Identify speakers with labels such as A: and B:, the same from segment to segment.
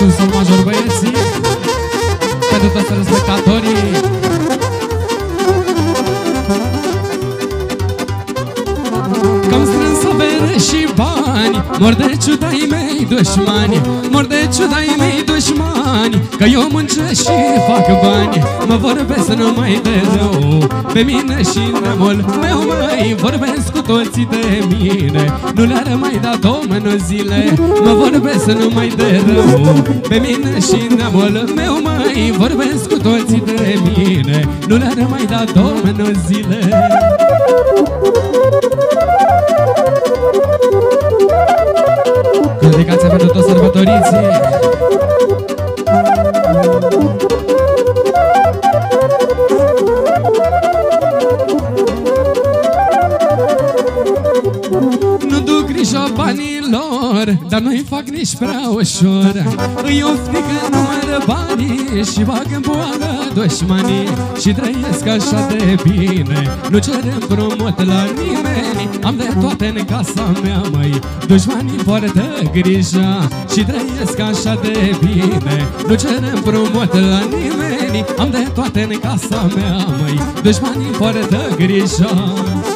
A: Și un sol major, băieții, pentru toți telespectatorii. Că-am strâns avere și bani, mor de ciudai mei dușmani, mor de ciudai mei dușmani, că eu muncesc și fac bani. Mă vorbesc numai de rău, pe mine și neamul meu mai vorbesc cu toții de mine. Nu le-ar mai da Domnul zile, mă vorbesc numai de rău, pe mine și neamul meu mai vorbesc cu toții de mine. Nu le-ar mai da Domnul zile. Dedicația pentru toți sărbătoriții. Nu duc grijă banilor, dar nu-i fac nici prea ușor. Îi oftic în număr banii și bag în boală dușmanii și trăiesc așa de bine. Nu cer împrumut la nimeni, am de toate în casa mea, măi. Dușmanii poartă grijă și trăiesc așa de bine. Nu cer împrumut la nimeni, am de toate în casa mea, măi. Dușmanii poartă grijă.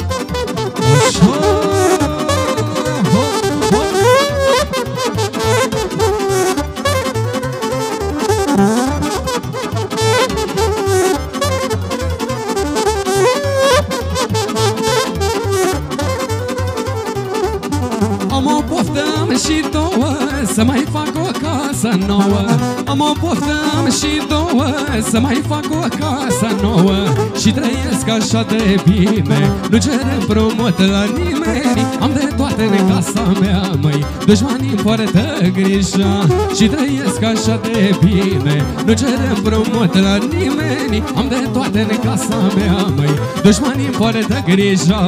A: Am o poftă și două, să mai fac o casă nouă. Am o poftă și două, să mai fac o casă nouă și trăiesc așa de bine. Nu cer împrumut la nimeni, am de toate în casa mea, măi. Dușmanii poartă grijă și trăiesc așa de bine. Nu cer împrumut la nimeni, am de toate în casa mea, măi. Dușmanii poartă grijă.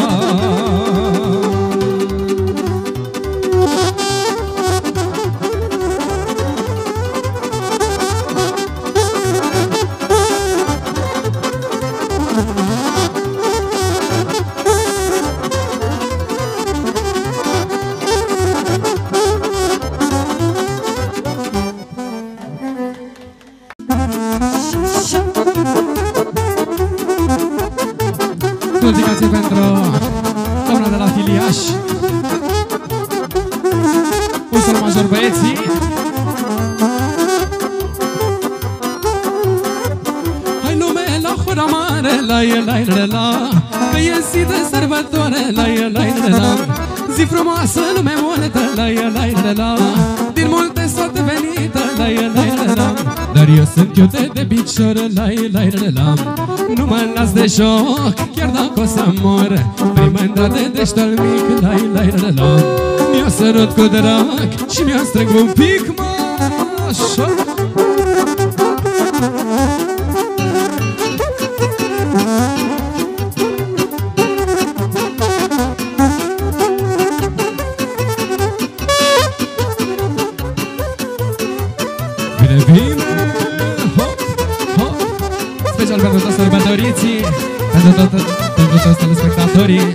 A: Dedicație pentru doamna de la Filiaș. Un sol major, băieții. Hai lume la hora mare, la e la e la, că e zi de sărbătoare, la e la e la. Zi frumoasă, lume multă, la e la e la, din multe sate venită, la e la e la. Dar eu sunt iute de picior, la e la e la. Nu mă las de joc, chiar dacă o să mor. Prima de dești-al mic, la e la e la. Mi-o sărut cu drag și mi-o strâng un pic, mă, așa. Bine, bine, hop, hop. Special pentru toți sărbătoriții, pentru toți telespectatorii.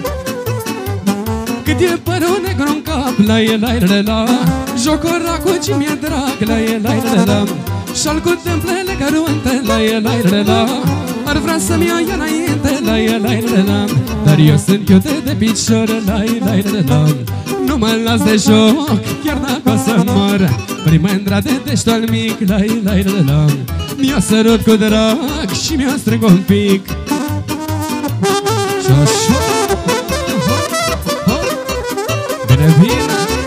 A: Cât e părul negru în cap, la e la e la, jocora cu ce mi-e drag, la e la e la, și-al cu templele cărunte, la e la e la, ar vrea să-mi ia înainte, la e la e la, dar eu sunt iute de picior, la e la e la. Nu mă las de joc, chiar dacă o să mor. Primândra de dești-al mic, la e la e la. Mi-o sărut cu drag și mi-o strâng un pic. Și așa, bine, bine.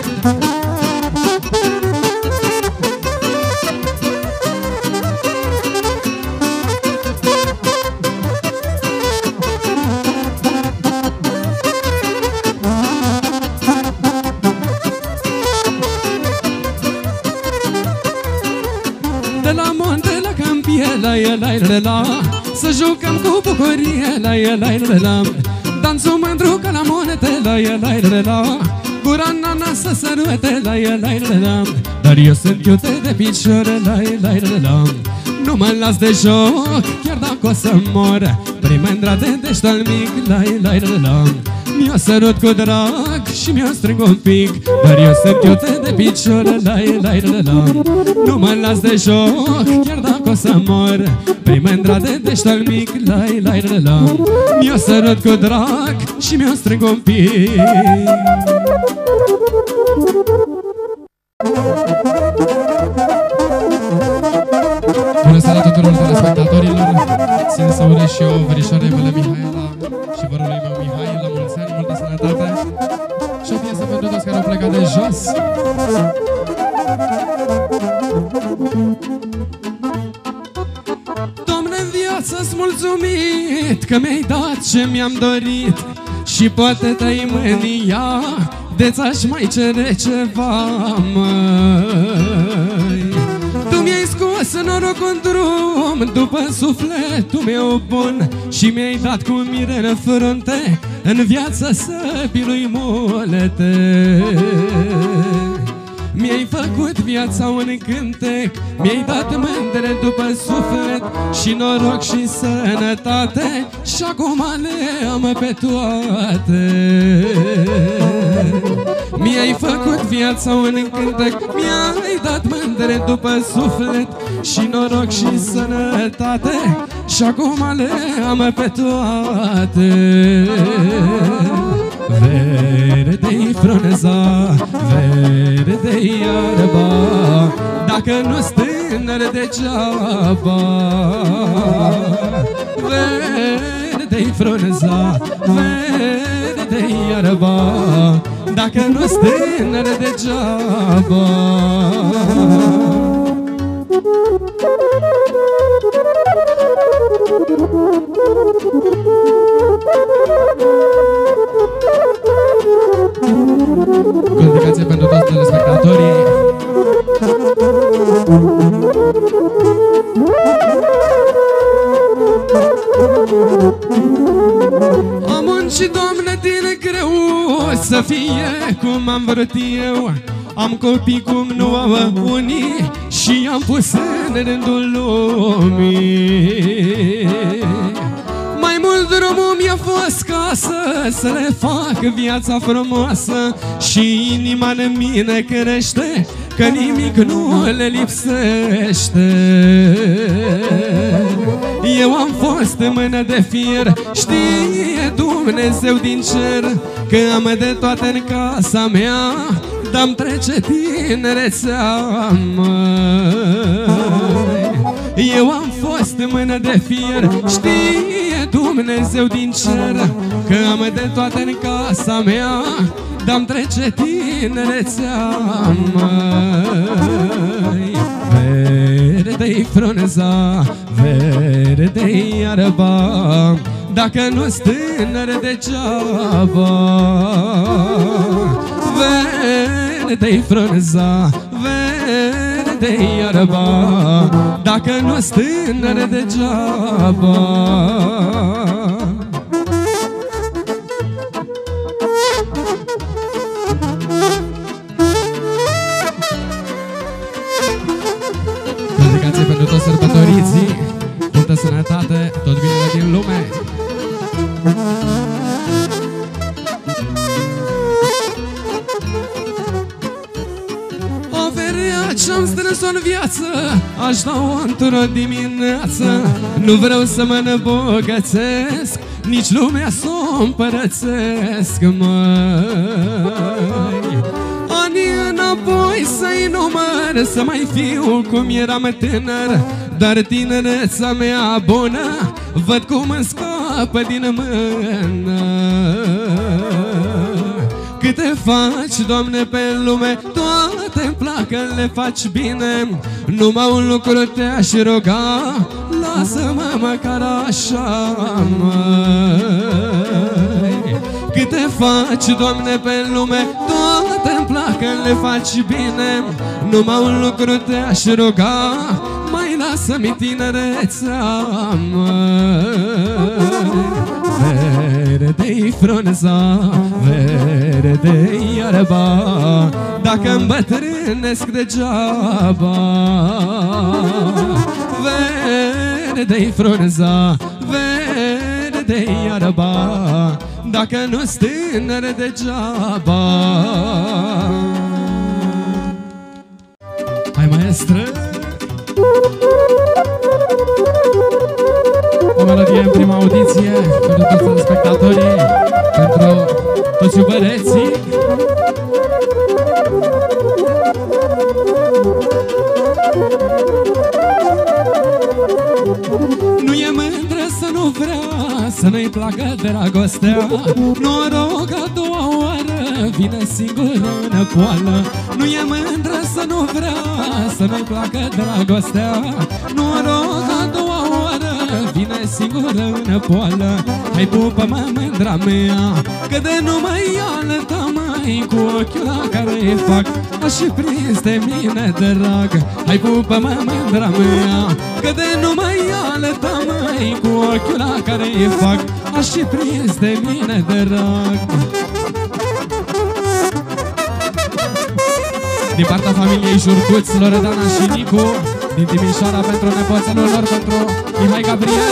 A: De la munte la câmpie, la e la e la, să jucăm cu bucurie, la e la e la. Dansul mândru ca la monete, la e la e la, gura nana să sărute, la e la e la. Dar eu sunt iute de picior, la e la e la. Nu mă las de joc, chiar dacă o să mor. Prin mândra de dești-al mic, la-i-la-i-la-la. Mi-o sărut cu drag și mi-o strâng un pic, dar eu sunt iute de picior, la-i-la-i-la-la. Nu mă las de joc, chiar dacă o să mor. Prin mândra de dești-al mic, la-i-la-i-la-la. Mi-o sărut cu drag și mi-o strâng un pic. Bună seara tuturor telespectatorilor! Țin să urez și eu verișoarei mele Mihaela și vărului meu Mihai la mulți ani, multă sănătate și o piesă pentru toți care au plecat de jos. Doamne, în viață-s mulțumit că mi-ai dat ce mi-am dorit și poate te-ai mânia de ți-aș mai cere ceva, măi. Tu mi-ai scos norocul în drum după sufletul meu bun și mi-ai dat cu mire în frunte în viață săbilui mulete. Mi-ai făcut viața un cântec, mi-ai dat mândre după suflet și noroc și sănătate și acum le am pe toate. Mi-ai făcut viața un cântec, mi-ai dat mândre după suflet și noroc și sănătate și acum le am pe toate. Verde-i frunza, verde-i iarba, dacă nu-s tânăr degeaba. Verde-i frunza, verde-i iarba, dacă nu-s tânăr degeaba. Cu dedicație pentru toți telespectatorii. Am muncit, Doamne, din greu să fie cum am vrut eu. Am copii cum nu au unii și am pus în rândul lumii. Mai mult drumul mi-a fost ca să le fac viața frumoasă și inima în mine crește, că nimic nu le lipsește. Eu am fost în mână de fier, știe Dumnezeu din cer, că am de toate în casa mea, dar-mi trece tinerețea, măi. Eu am fost în mână de fier, știe Dumnezeu din cer, că am de toate în casa mea, dar-mi trece tinerețea, măi. Verde-i frunza, verde-i iarba, dacă nu-s tânăr degeaba. Verde-i frunza, verde-i iarba, dacă nu-s tânăr degeaba. Dedicație pentru toți sărbătoriții, multă sănătate, tot binele din lume. Averea ce-am strâns-o în viață aș da-o într-o dimineață. Nu vreau să mă îmbogățesc, nici lumea s-o împărățesc, măi. Anii înapoi să-i număr, să mai fiu cum eram tânăr, dar tinereța mea bună văd cum îmi scapă din mână. Câte faci, Doamne, pe lume, toate-mi plac, le faci bine. Numai un lucru te-aș ruga, lasă-mă măcar așa, măi. Câte faci, Doamne, pe lume, toate-mi plac, le faci bine. Numai un lucru te-aș ruga, mai lasă-mi tinerețea, măi. Verde-i frunza, verde-i iarba, dacă îmbătrânesc degeaba. verde-i frunza, verde-i iarba, dacă nu-s tânăr degeaba. Hai, maestră! O melodie în prima audiție pentru toți spectatorii, pentru toți iubăreții. Nu e mândră să nu vrea, să nu-i placă dragostea. Noroc a doua oară vine singură în poală. Nu e mândră să nu vrea, să nu-i placă dragostea. Noroc a doua oară vine singură în poală. Hai pupă-mă, mândra mea, că de numai alta mai, cu ochiul la care-i fac aș fi prins de mine drag. Hai pupă-mă, mândra mea, că de numai alta mai, cu ochiul la care-i fac aș fi prins de mine drag. Din partea familiei Jurcuț, Loredana și Nicu, din Timișoara, pentru nepoțelul lor, pentru Mihai Gabriel.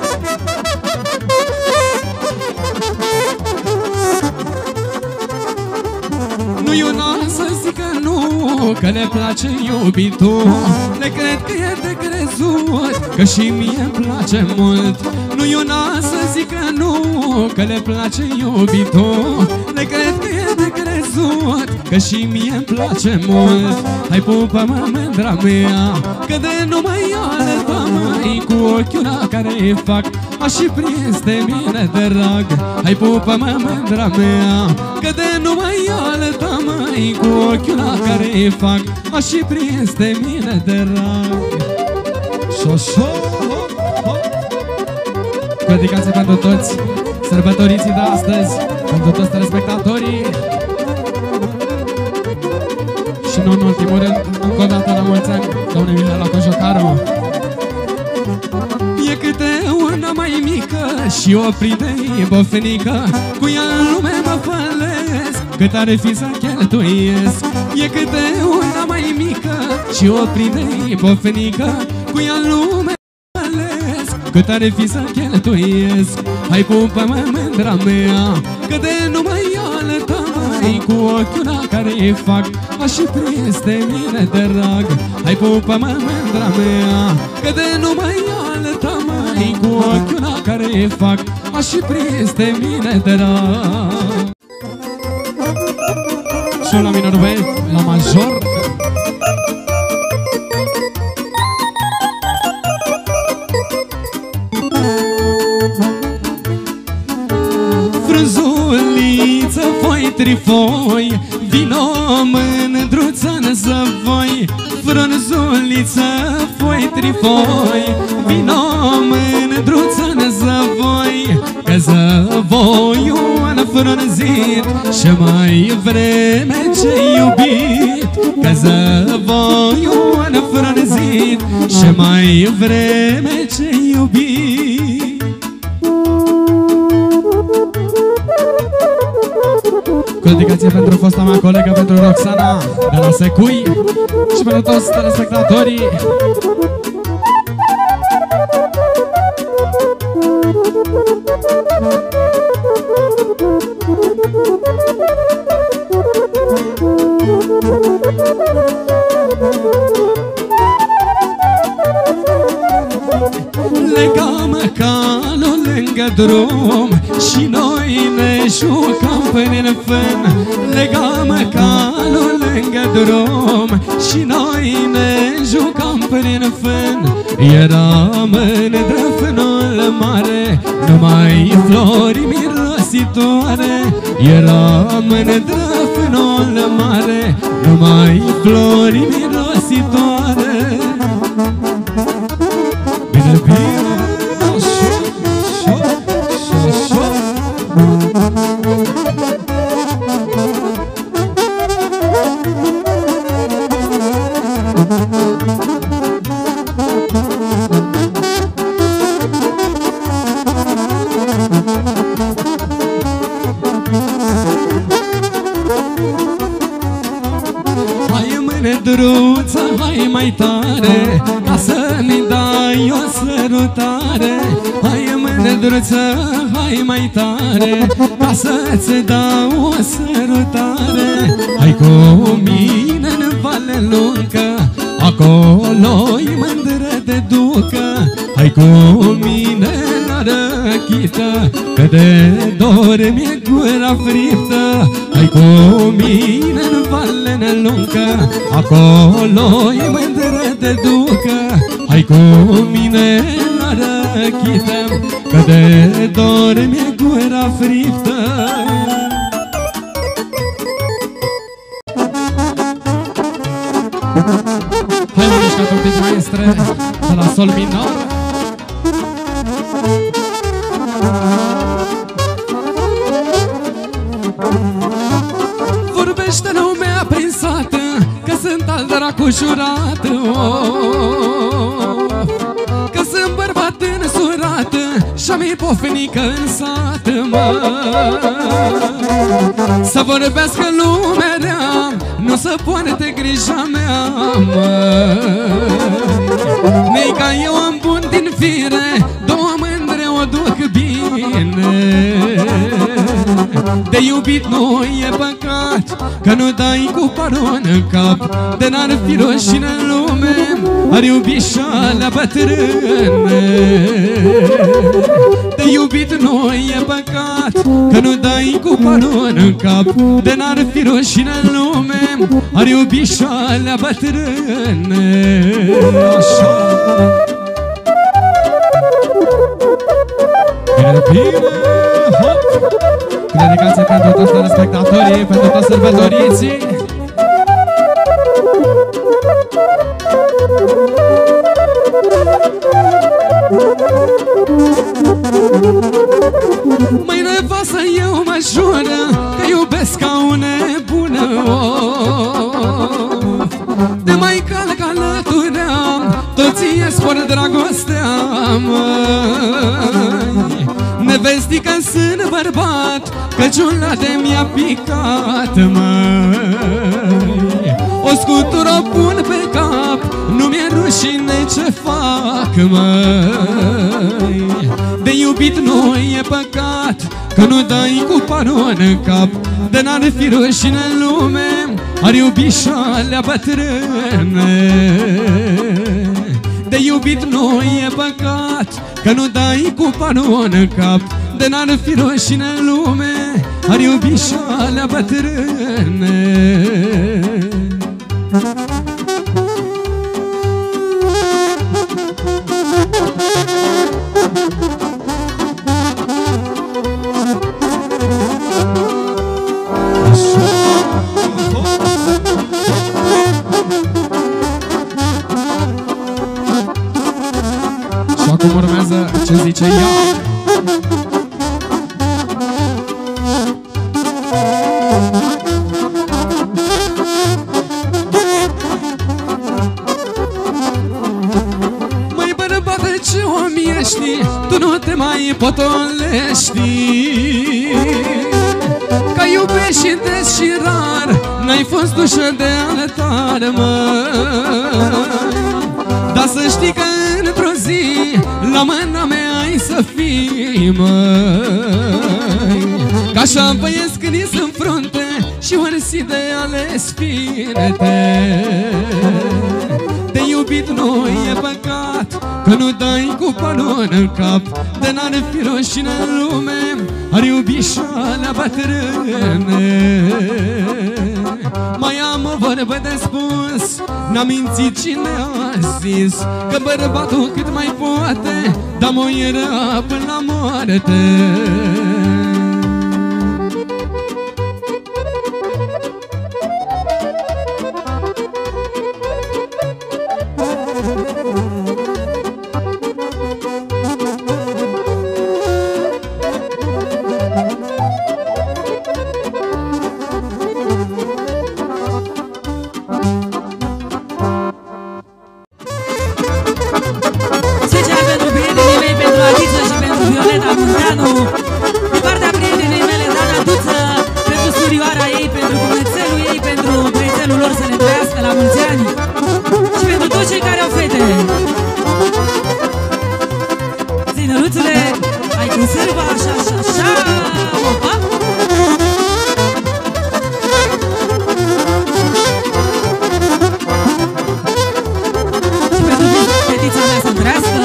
A: Nu-i una să zică nu, că le place iubitul. Le cred că e de crezut, că și mie îmi place mult. Nu-i una să zică nu, că le place iubitul. Le cred că e de crezut, că și mie îmi place mult. Hai pupă-mă, mândra mea, că de numai alta mai, cu ochiul la care-i fac aș fi prins de mine drag. Hai pupă-mă, mândra mea, că de numai alta mai, cu ochiul la care-i fac aș fi prins de mine drag. Șoșo! Cu dedicație pentru toți sărbătoriții de astăzi, pentru toți telespectatorii. Și nu în ultimul rând, încă o dată la mulți ani, domnul Mihai Cojocaru. E câte una mai mică și o prinde-i bofenică, cu ea în lume mă fălesc, cât are fi să cheltuiesc. E câte una mai mică și o prinde-i bofenică, cu ea în lume mă fălesc, cât are fi să cheltuiesc. Hai pupă-mă, mândra mea, că de numai alta mai, cu ochiul la care-i fac aș fi prins de mine drag. Hai pupă-mă, mândra mea, că de numai alta mai, cu ochiul la care-i fac aș fi prins de mine drag. Și la minor băieți, la major. Frunzuliță, foi trifoi, vino mândruță-n zăvoi. Frunzuliță, foi trifoi, vino mândruță-n zăvoi. Că zăvoiul a frunzit și mai vreme ce iubit. Că zăvoiul a frunzit și mai vreme ce iubit. Cu dedicație pentru fosta mea colegă, pentru Roxana de la Secui și pentru toți telespectatorii. Legam calul lângă drum și noi ne jucam până în fân. Legam calul lângă drum și noi ne jucam până în fân. Eram în drăfânul mare, numai flori mirositoare. Eram în drăfânul mare, numai flori mirositoare. Bine, bine, așa, așa, așa, așa. Hai mândruță, hai mai tare, ca să-mi dai o sărutare. Hai mândruță, hai mai tare, ca să-ți dau o sărutare. Hai cu mine în Valea Lungă, acolo-i mândră de ducă. Hai cu mine la răchită, că de dor mi-e gura friptă. Hai cu mine în Valea Lungă, acolo-i mândră de ducă. Hai cu mine la răchită, că de dor mi-e gura friptă. Hai mă mișcat un pic, maestre, de la sol minor. Vorbește lumea prin sată, că sunt al dracu jurat, că sunt bărbat însurat și-am-i pofnică în sat, să vorbească lumea rea, nu să poarte grija mea, Nei ca eu am bun din fire, două mândre o duc bine. De iubit nu e păcat, că nu dai cu paron în cap. De n-ar fi rușine în lume, ar iubi și-alea bătrâne. De iubit nu e păcat, că nu dai cu paron în cap. De n-ar fi rușine în lume, ar iubi și-alea bătrâne. Așa. Bine, bine, hop! Cu dedicație pentru toți telespectatorii, pentru toți sărbătoriții. Măi nevastă, eu mă jură că iubesc ca o nebună. De mai calc alătuream, toți e spor dragostea, măi. Nevestică sunt bărbat, căciulate mi-a picat, măi. O scutură pun pe cap, nu mi-e rușine ce fac, măi. De iubit nu e păcat, că nu dai cu paron în cap. De n-ar fi rușine în lume, ar iubi și-alea bătrâne. De iubit nu e păcat, că nu dai cu paron în cap. De n-ar fi rușine în lume, ar iubi și-alea bătrâne. Și acum urmează ce zice ea. Măi bărbate, ce om ești, tu nu te mai potolești, că iubești des și rar, n-ai fost ușă de altar, măi. Dar să știi că într-o zi la mâna mea ai să fii, măi. Că așa băieți scris în frunte și orsi de ales finete. De iubit nu e păcat, că nu dai cu paron în cap. De n-ar fi rușine în lume, ar iubi și-alea bătrâne. Mai am o vorbă de spus, n-a mințit cine a zis, că bărbatul cât mai poate, dar moieră până la moarte.
B: Violeta Munteanu trăiască la mulți ani. Și pentru toți cei care au fete. Zinăruțule, ai cu sârba, așa, așa, așa. Opa! Și pentru fetița mea să trăiască.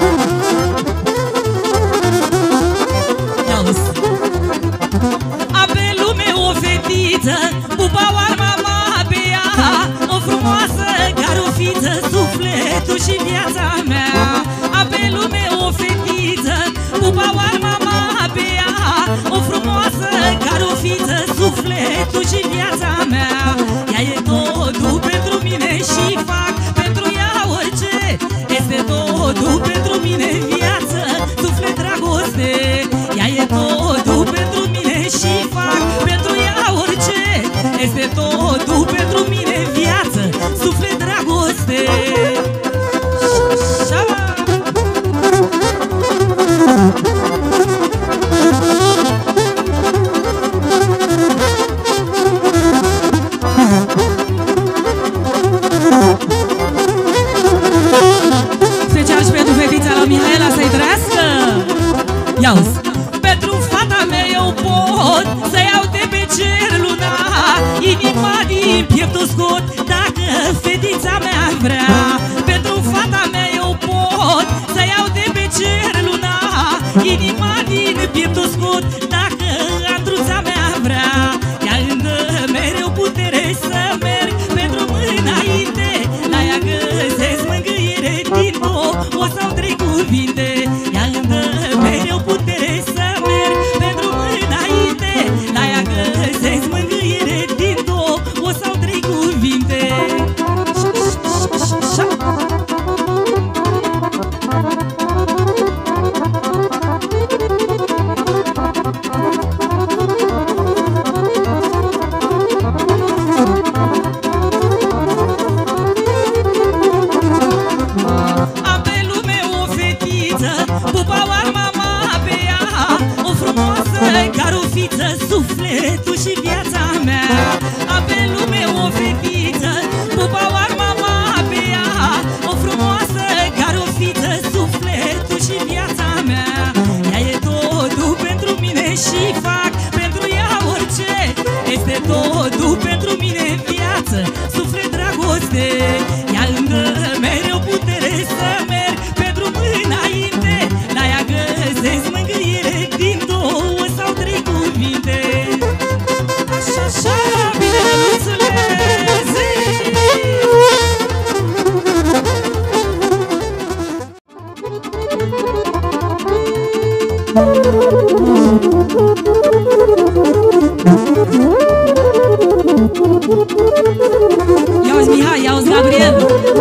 B: Ia-o-s. A pe lume o fetiță, pupa-o-ar mama pe ea, o frumoasă garofiță, sufletul și viața mea. A pe lume o fetiță, pupa-o-ar mama pe ea, o frumoasă garofiță, sufletul și viața mea. Ea e totul pentru mine și fac pentru ea orice. Este totul pentru mine, viață, suflet, dragoste. Ea e totul pentru mine și fac pentru ea orice. Este totul pentru mine, viață, suflet, dragoste. Special și pentru fetița la Mihaela, să-i trăiască. Ia-uzi. Pentru fata mea eu pot să iau de pe cer lunar, inima din piept o scot dacă fetița mea vrea. Pentru fata mea eu pot să iau de pe cer lunar, inima din piept o scot dacă Andruța mea vrea. Ea îmi dă mereu putere să merg pentru înainte, la ea găsesc mângâiere din două sau trei cuvinte. Ea îmi dă mereu putere să merg pentru înainte, la ea găsesc mângâiere din două sau trei cuvinte. Am pe lume o fetiță, pupa-o-ar mama pe ea, o frumoasă garofiță, sufletul și viața mea. Am pe lume o fetiță, pupa-o-ar mama pe ea, o frumoasă garofiță, sufletul și viața mea. Ea e totul pentru mine și fac pentru ea orice. Este totul pentru mine, viață, suflet, dragoste. Ea îmi dă mereu putere să merg pentru înainte, la ea găsesc mângâiere din două sau trei cuvinte. Așa, așa, bine, Luțule, zi! Ia-uzi Mihai, ia-uzi Gabriel.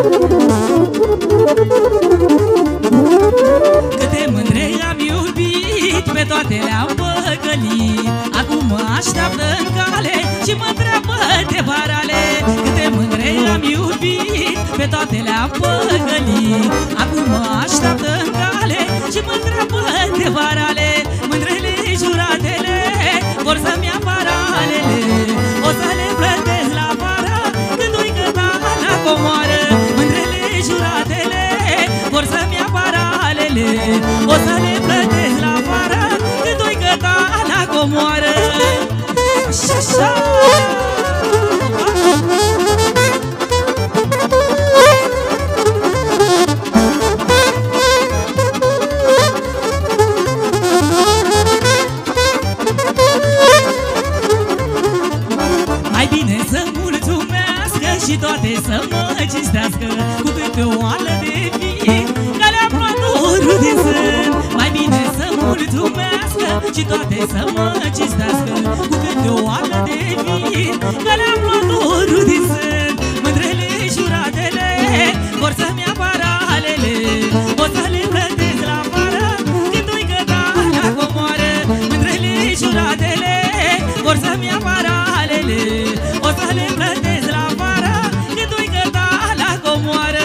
B: Câte mândre am iubit, pe toate le-am păcălit. Acum mă așteaptă în cale și mă întreabă de varale. Câte mândre am iubit, pe toate le-am păcălit. Acum mă așteaptă în cale și mă întreabă de varale. Mândrele juratele vor să-mi ia paralele, o să le plătesc la vară când ui căta la comoară. Mândrele juratele vor să-mi ia paralele, o să le plătesc la vară când ui căta la comoară. Așa, mai bine să mulțumească și toate să mă cinstească cu câte o oală de vin că le-am luat dorul din sân. Mai bine să mulțumească și toate să mă cinstească cu câte o oală de vin că le-am luat dorul din sân. Mândrele juratele vor să-mi ia paralele, o să le plătesc la vară când ui căta la comoară. Mândrele juratele vor să-mi ia paralele, o să le plătesc la vară când ui căta la comoară.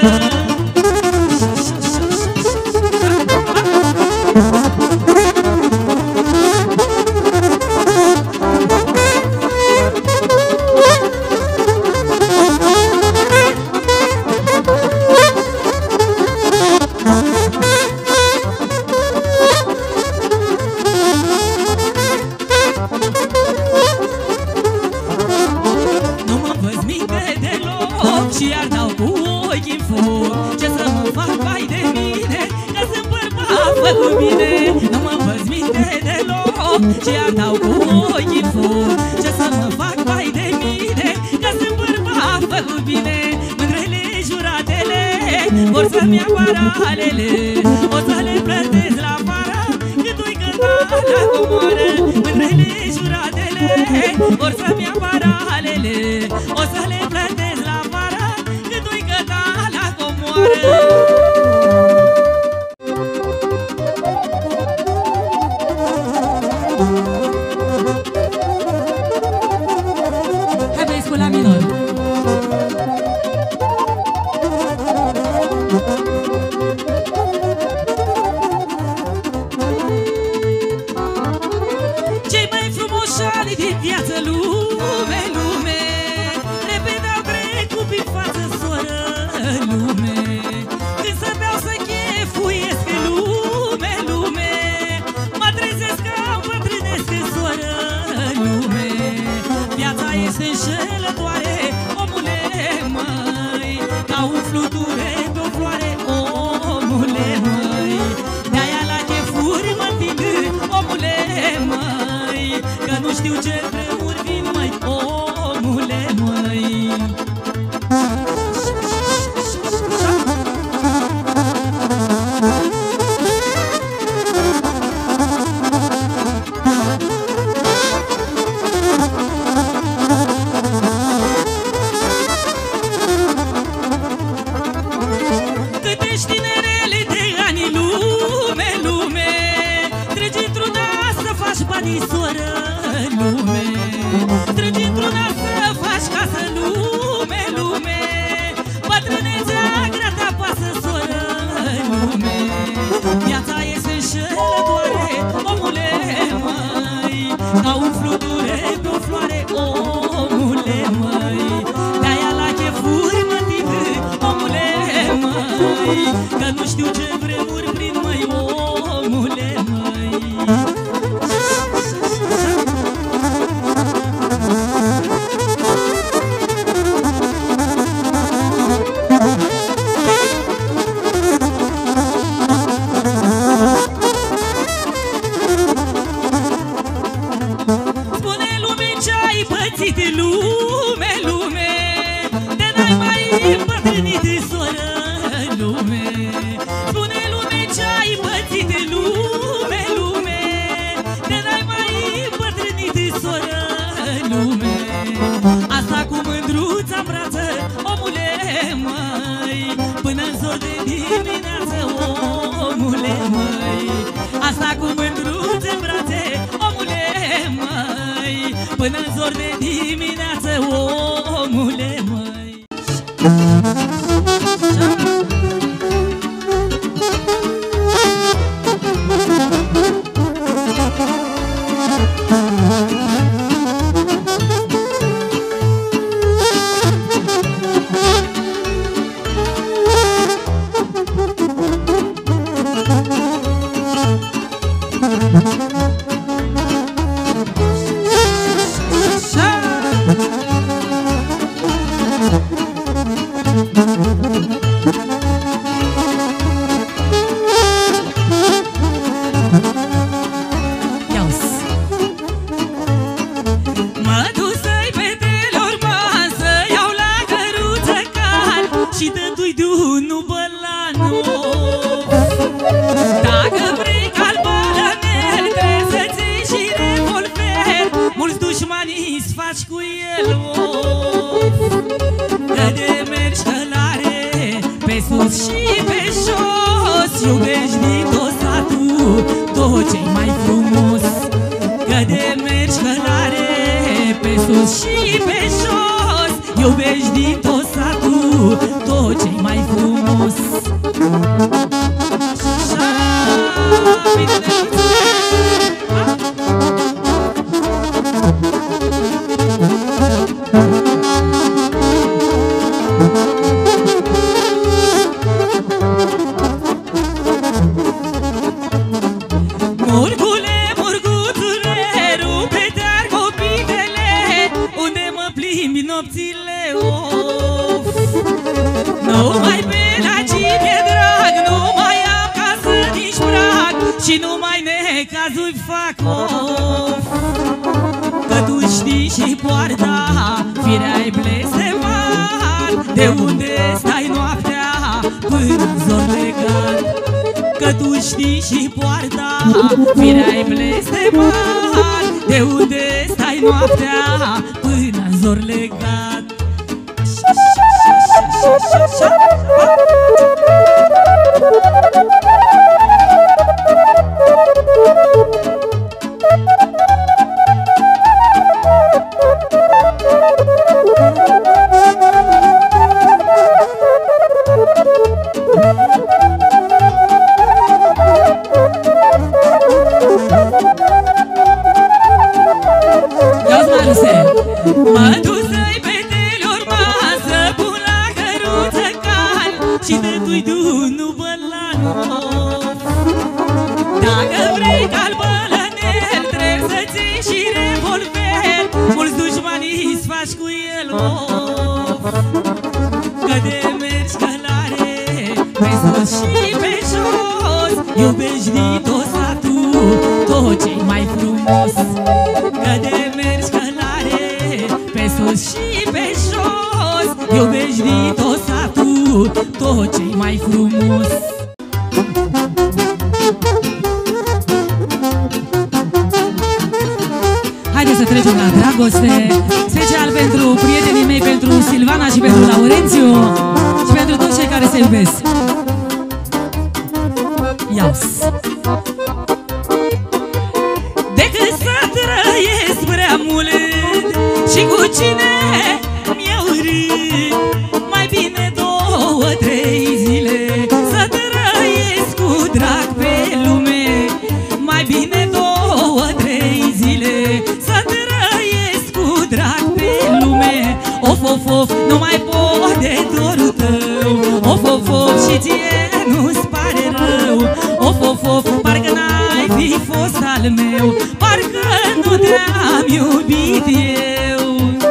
B: și iar dau cu ochii în foc. Ce să mă fac, vai de mine, că sunt bărbat făcut bine. Nu mă văz minte deloc și iar dau cu ochii în foc. Ce să mă fac, vai de mine, că sunt bărbat făcut bine. Mândrele juratele vor să-mi ia paralele, o să le plătesc la vara cât o-i cânta la comoară. Mândrele juratele vor să-mi ia paralele, o să le plătesc la vara cât o-i cânta la comoară. Hai băieți cu la minor. Cei mai frumoși ani din viață, lume, lume, repede au trecut prin față, soră, lume. Când să beau să chefuiesc în lume, lume, mă trezesc că îmbătrânesc în soră, lume. Viața este înșelătoare, omule, măi, ca un fluture pe o floare, omule, măi. De-aia la chefuri mă întind, omule, măi, că nu știu ce vremuri vin, măi, omule, măi. Câte-și tinerele de ani, lume, lume, treci într-una să faci banii, soră, lume. Treci într-una să faci casă, lume, lume, bătrânețea grea te apasă, soră, lume. Viața este înșelătoare, omule, măi, ca un fluture pe o floare, omule, măi. De-aia la chefuri mă întind, omule, măi, că nu știu ce vremuri prin, măi, omule, măi. Spune lume ce-ai pățit, lume, lume, de n-ai mai îmbătrânit, soră, lume. Spune lume ce-ai pățit, lume, lume, de n-ai mai îmbătrânit, soră, lume. Asta cu mândruța-n brață, omule, măi, până-n zor de dimineață, omule, măi. Asta cu mândruța-n brațe, omule, măi, până-n zor de dimineață, omule, măi. Mă duc să-i pedelor, man, să iau la căruță cal și dă-dui de unul bălanul. Dacă vrei calbală mel, trebuie să-ți iei și revolver, mulți dușmanii-ți faci cu el, of. Că de mergi călare pe sus și pe jos, iubești din tot satul tot ce-i mai frumos. Că de mergi călare pe sus și pe jos, iubești din tot satul tot ce-i mai frumos. Murgule, murguțule, rupe de-ar copitele, unde mă plimbi nopțile, of. De unde stai noaptea până zor legat? Că tu știi și poarta firea-i blestemat. De unde stai noaptea până zor legat? Mă duc să-i petele urma, să pun la căruță cal și dă-tu-i nu bălanul. Dacă vrei cal bălănel, trebuie să ții și revolver, mulți dușmanii-ți faci cu el of. Că de mergi călare pe sus și pe jos, iubești din tot satul tot ce-i mai frumos. Că de mergi călare pe sus și pe jos, iubești din tot satul tot ce-i mai frumos. Haideți să trecem la dragoste, special pentru prietenii mei, pentru Silvana și pentru Laurențiu și pentru toți cei care se iubesc. Ia-s! Decât să trăiesc prea mult și cu cine mi-e urât, mai bine 2-3 zile să trăiesc cu drag pe lume. Mai bine 2-3 zile să trăiesc cu drag pe lume. Of, of, of, nu mai pot de dorul tău. Of, of, of, și ție nu-ți pare rău. Of, of, of, parcă n-ai fi fost al meu, parcă nu te-am iubit eu.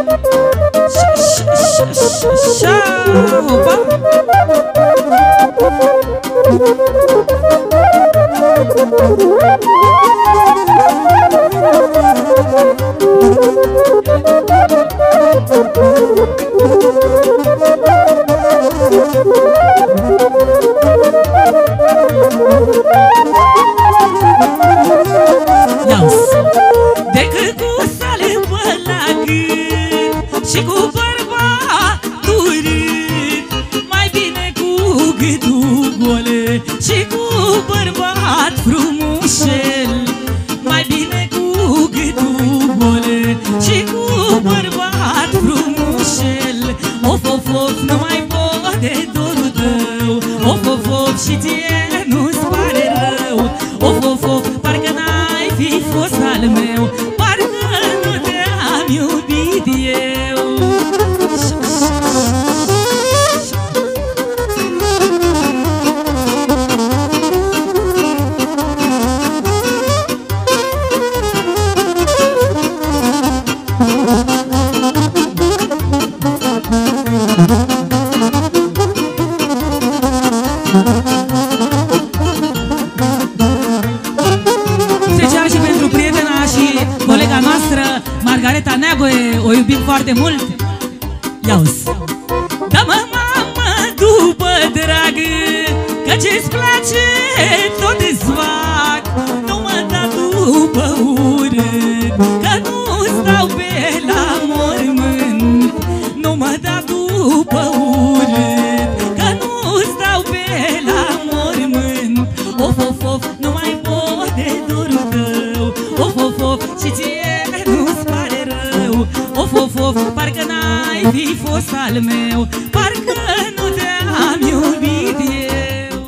B: Decât cu sale pe la gât și cu bărbatul râd, mai bine cu gâtul gole și cu bărbat frumușel. Mai bine cu gâtul gole și cu bărbat frumușel. Of, of, of, nu mai pot de dorul tău. Of, of, of, și ție nu-ți pare rău. Of, of, of, parcă n-ai fi fost al meu, parcă nu te-am iubit eu. Special și pentru prietena și colega noastră Margareta Neagoe, o iubim foarte mult. Ia-uzi! Dă-mă, mamă, după drag, că ce-ți place tot-ți fac. Nu mă da după urât, că nu stau pe la mormânt. Nu mă da după urât, că nu stau pe la mormânt. Of, of, of, nu mai pot de dorul tău. Of, of, of, și ție nu-ți pare rău. Of, of, of, parcă n-ai fi fost al meu, parcă nu te-am iubit eu.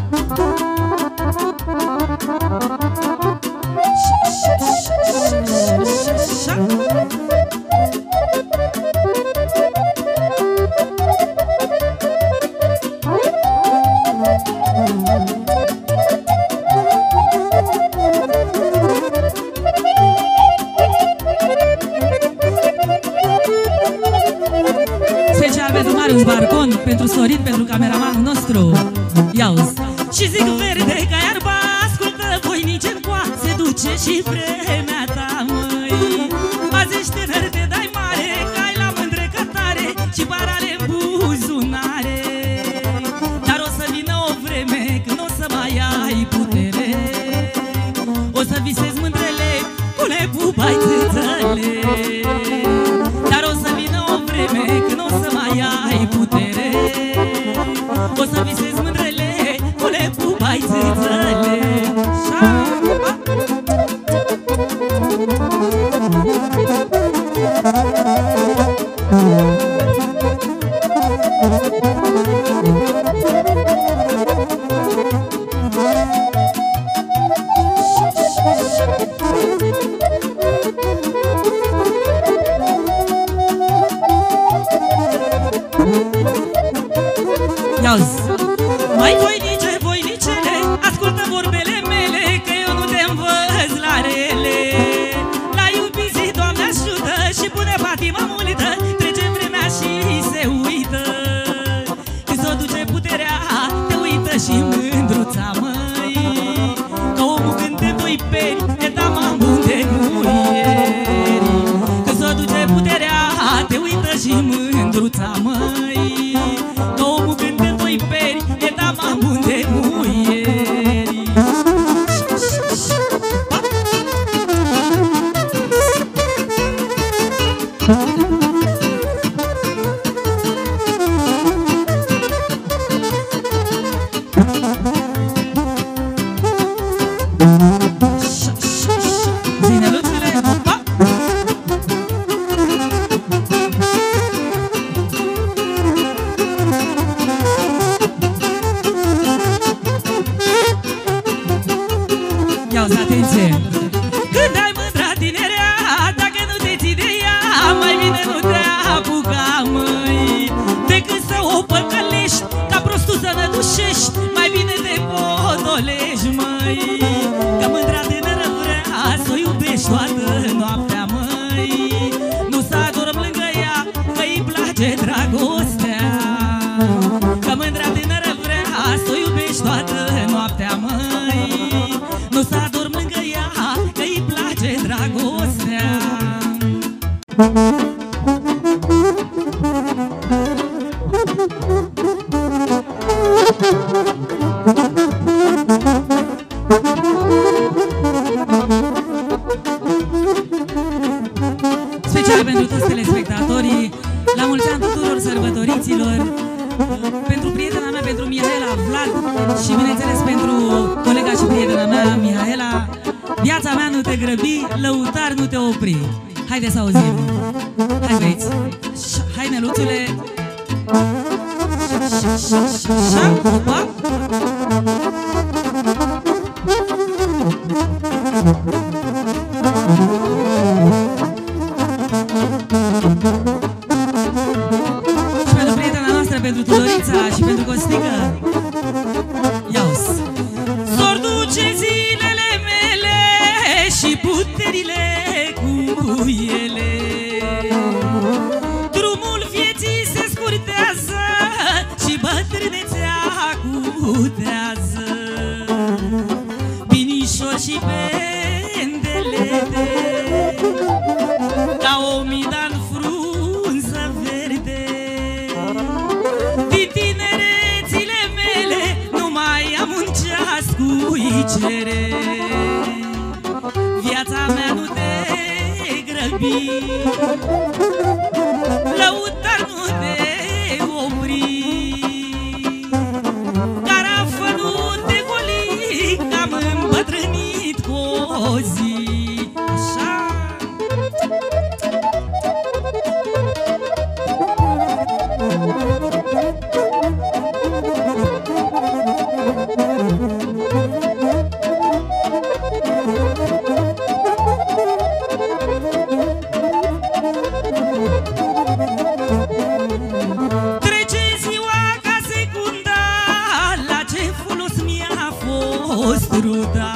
B: Special pentru Marius Barcon, pentru Sorin, pentru cameramanul nostru. Ia-uzi! Și zic verde ca iarba, ascultă voinice în coa, se duce și vremea ta, măi. Azi ești tânăr, te dai mare, că ai la mândre cătare și parale în buzunar. O să visez mândrele, cole cu baițițele. Mai voinice, voinicele, ascultă vorbele mele, că eu nu te învăț la rele. La iubiții, Doamne ajută și pune patima multă, trece vremea și se uită. Când s-o duce puterea, te uită și mândruța, măi, că omul când te doi peri, te da mamul de muieri. Când s-o duce puterea, te uită și mândruța, măi, că omul când te doi peri, te da mamul de muieri. Zineluțule, opa! Ia-uzi, atenție! Când ai mândra tinerea, dacă nu te ții de ea, mai bine nu te apuca, măi. Decât să o păcălești, ca prostul să nădușești, mai bine te potolești, măi. Că mândra tânără vrea să o iubești toată noaptea, măi. Nu să adorm lângă ea, că-i place dragostea. Că mândra tânără vrea să o iubești toată noaptea, măi. Nu să adorm lângă ea, că-i place dragostea. Special pentru toți telespectatorii, la mulți ani tuturor sărbătoriților, pentru prietena mea, pentru Mihaela, Vlad și bineînțeles pentru colega și prietena mea, Mihaela. Viața mea, nu te grăbi, lăutar, nu te opri. Haide să auzim. Hai, băieți. Hai, Neluțule. Opa. Și pentru prietena noastră, pentru Tudorița și pentru Costică. Ia-uzi. S-or duce zilele mele și puterile cu ele. Drumul vieții se scurtează și bătrânețea cutează. Binișor și pendelete, ca o mida în frunză verde. Din tinerețile mele nu mai am un ceas cu icere. Viața mea, nu te grăbi, lăutar, nu te opri. Carafă, nu te goli, că am îmbătrânit cu o zi. Așa. Trece ziua ca secunda, la ce folos mi-a fost ruda?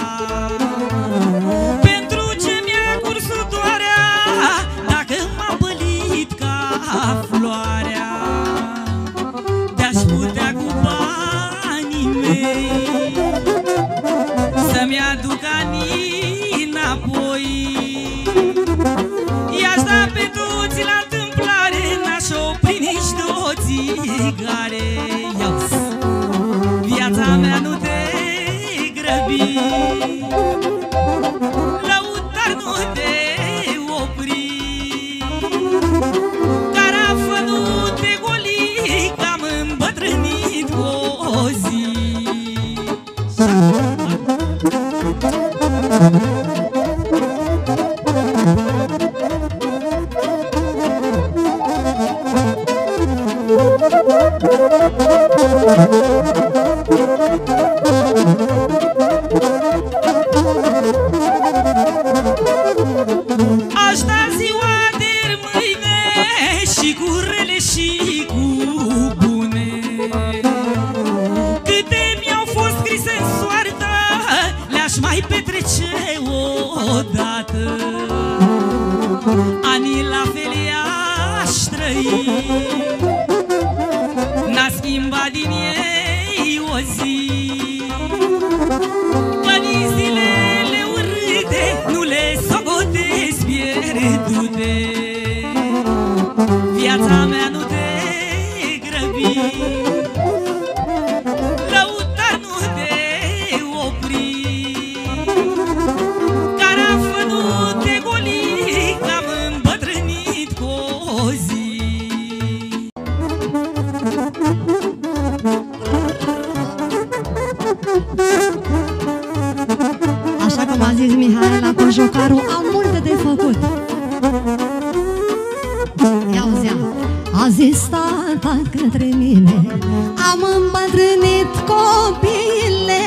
B: Pentru ce mi-a curs sudoarea, dacă m-a bălit ca floarea? Te-aș putea cu banii mei să-mi aduc anii înapoi. I-aș da pe toți la întâmplare, n-aș opri nici de o țigare. Ia-uzi. Viața mea, nu te grăbi, lăutar, nu te opri. Carafă, nu te goli, că am îmbătrânit Aș da ziua de mâine și cu rele și cu bune, câte mi-au fost scrise în soartă, le-aș mai petrece odată. Anii la fel i-aș trăi, n-a schimbat din ei o zi. Banii zilele urâte nu le socotesc pierdute. Viața mea nu te grăbi, lăutar nu te opri, carafă nu te goli, că am îmbătrânit cu o zi.
C: Așa cum a zis Mihaela Cojocaru, am multe de făcut. Ia auzea. A zis tata către mine, am îmbătrânit copile,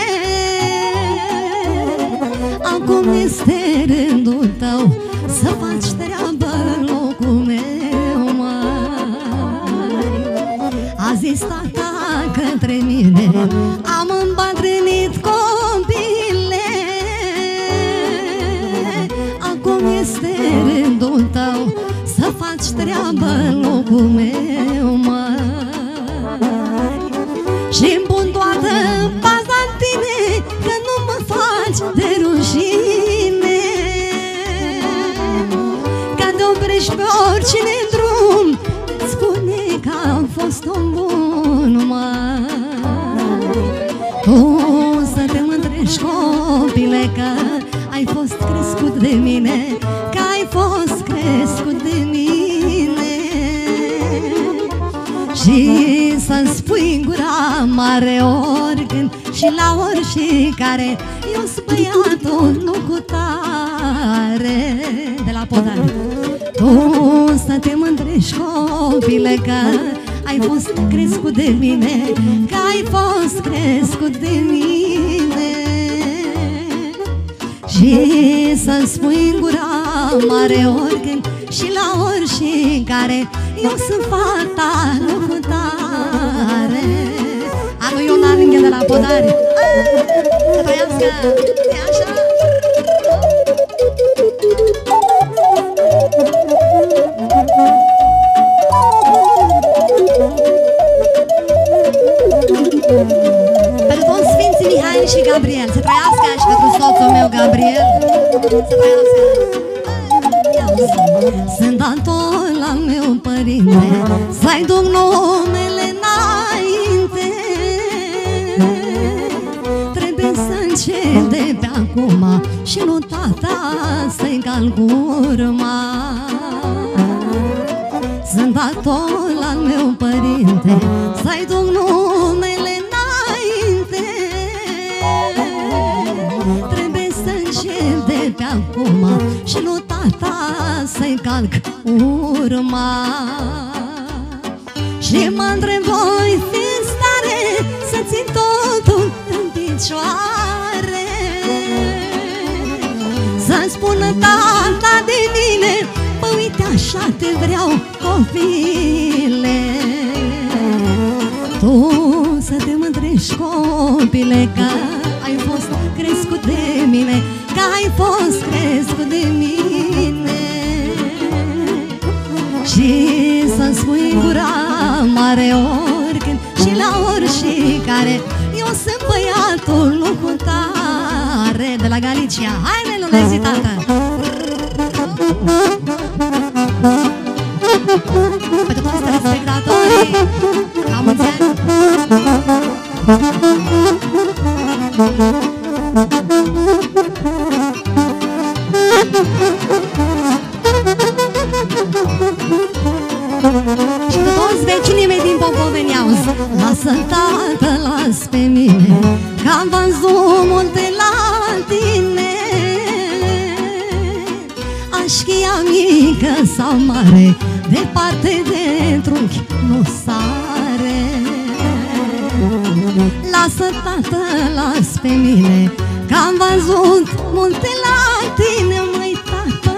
C: acum este rândul tău să faci treabă în locul meu, măi. A zis tata către mine, am îmbătrânit copile, acum este rândul tău să faci treabă în locul meu, măi. Și-mi pun toată baza în tine, că nu mă faci de rușine, ca de oprești pe oricine drum, spune că am fost un bun, măi. Tu să te mândrești, copile, că ai fost crescut de mine, că ai fost crescut de mine, și să-mi spui în gura mare oricând și la oricare, eu sunt băiatul nu cu tare. De la Podari. Tu să te mândrești, copile, că ai fost crescut de mine, că ai fost crescut de mine, și să-mi spui în gura mare oricând și la oricare, eu sunt fata locutare. A lui Iona Linghe de la Podari. Să trăiască, e așa. Pentru toți Sfinții Mihai și Gabriel, să trăiască, și pentru soțul meu Gabriel, să trăiască. Sunt dator la meu părinte să-i duc numele înainte. Trebuie să încep de pe acum și lui tata să-i calc urma. Sunt dator la meu părinte să-i duc numele înainte. Trebuie să încep de pe acum și lui tata să-i calc urma. Și mă întreb, voi fi în stare să țin totul în picioare, să-mi spună tata de mine, bă, uite așa te vreau, copile. Tu să te mândrești, copile, că ai fost crescut de mine, că ai fost crescut de mine, și să-mi spui în gura mare oricând și la oricare, eu sunt băiatul nu cu tare. De la Galicia, hai nelulezi, tată! Pentru toți telespectatorii, la mulți ani! Și de toți vecinii mei din Popoveni, auzi, lasă, tată, las pe mine, că am văzut multe la tine. Aș chia mică sau mare, departe de trunchi nu sare. lasă, tată, las pe mine, că am văzut multe la tine, măi, tată.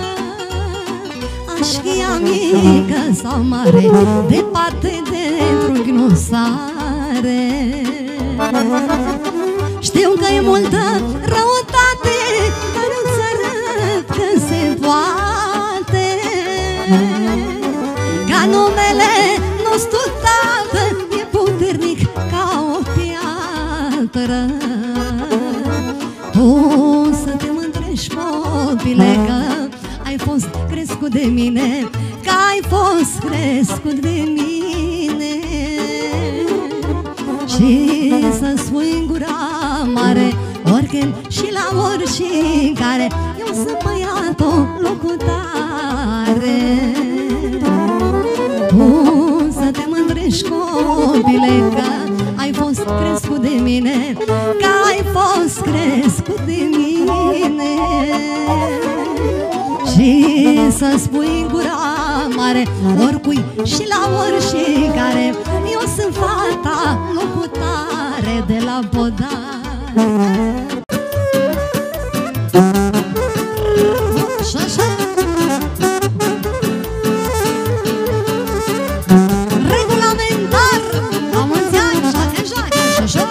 C: Aș fi mică sau mare, departe de drug nu sare. Știu că e multă răutate, dar nu-ți arăt că se poate. Ca numele nostru, tată, e puternic ca o piatră. Tu să te mândrești, copile, că ai fost crescut de mine, că ai fost crescut de mine. Și să spui în gura mare, oricând și la oricare, eu sunt băiatul locutare. Tu să te mândrești, copile, că ai fost crescut de mine, că ai fost crescut de mine. Și să spui în gura mare, oricui și la oricare, eu sunt fata locutare de la Bodar. Regulamentar, la mulți ani, joacă, joacă,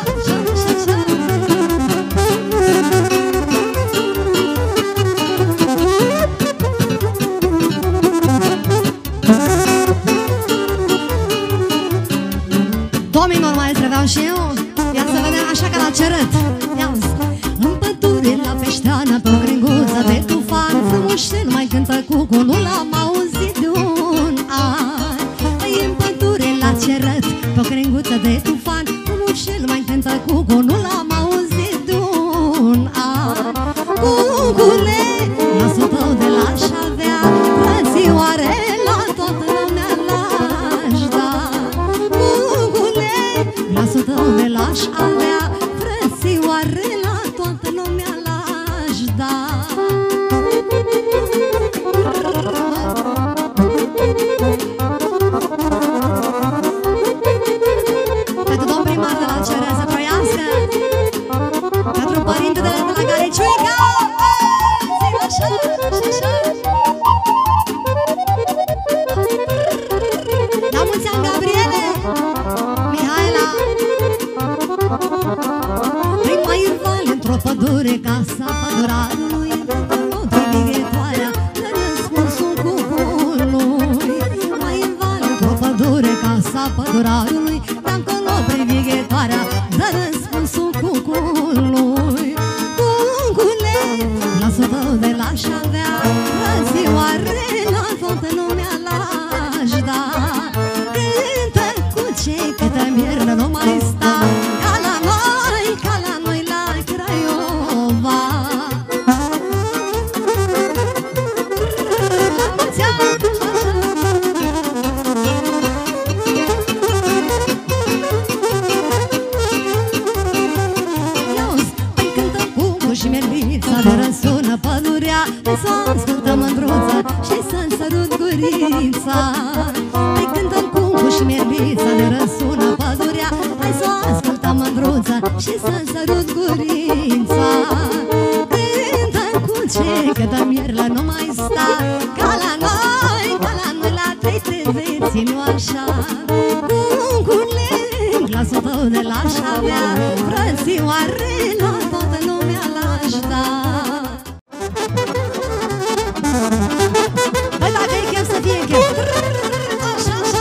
C: Dominor, mai trebuiau și eu. Ia să vedem așa ca la cerât. Ia-zi. În pădure, la Peșteană, pe o crenguță de tufan, frumușel mai cântă cucu, nu l-am auzit de un an. În pădure, la cerât, pe o crenguță de tufan, frumușel mai cântă cucu, nu l-am auzit de un an. Cucule, glasul tău de l-aș avea, frățioare, la toată lumea l-aș da. Glasul tău de l-aș avea, frățioare, la toată lumea l-aș da. Pentru domn primar de la Cerea să trăiască, pentru părinte de la Gariciuica, zi-l așa, așa. La mulți ani, Gabriele, Mihaela. Prin mai vale într-o pădure, casa pădurarului, într-o bighetoarea de răspunsul cucului. Mai vale într-o pădure, casa pădurarului, de-acolo privighetoarea de răspunsul cucului. Cucule, glasul tău de l-aș avea, frățioare, la toată lumea l-aș da. Cântă cu cei câte miernă nu mai sta, ca la noi la Craiova. Păi cântă cucu și merlița, de răsună pădurea, hai să o ascultăm mândruța și să-mi sărut gurița. Păi cântă cucu și merlița, de răsună pădurea, hai să o ascultăm mândruța și să-mi sărut gurița. Cântă cu ce câtă mierlă nu mai sta, ca la noi la trei trezeți, nu așa. Cucule, glasul tău de l-aș avea, frățioare, la toată lumea l-aș da. Băi, dacă e chef să fie chef. Așa, așa.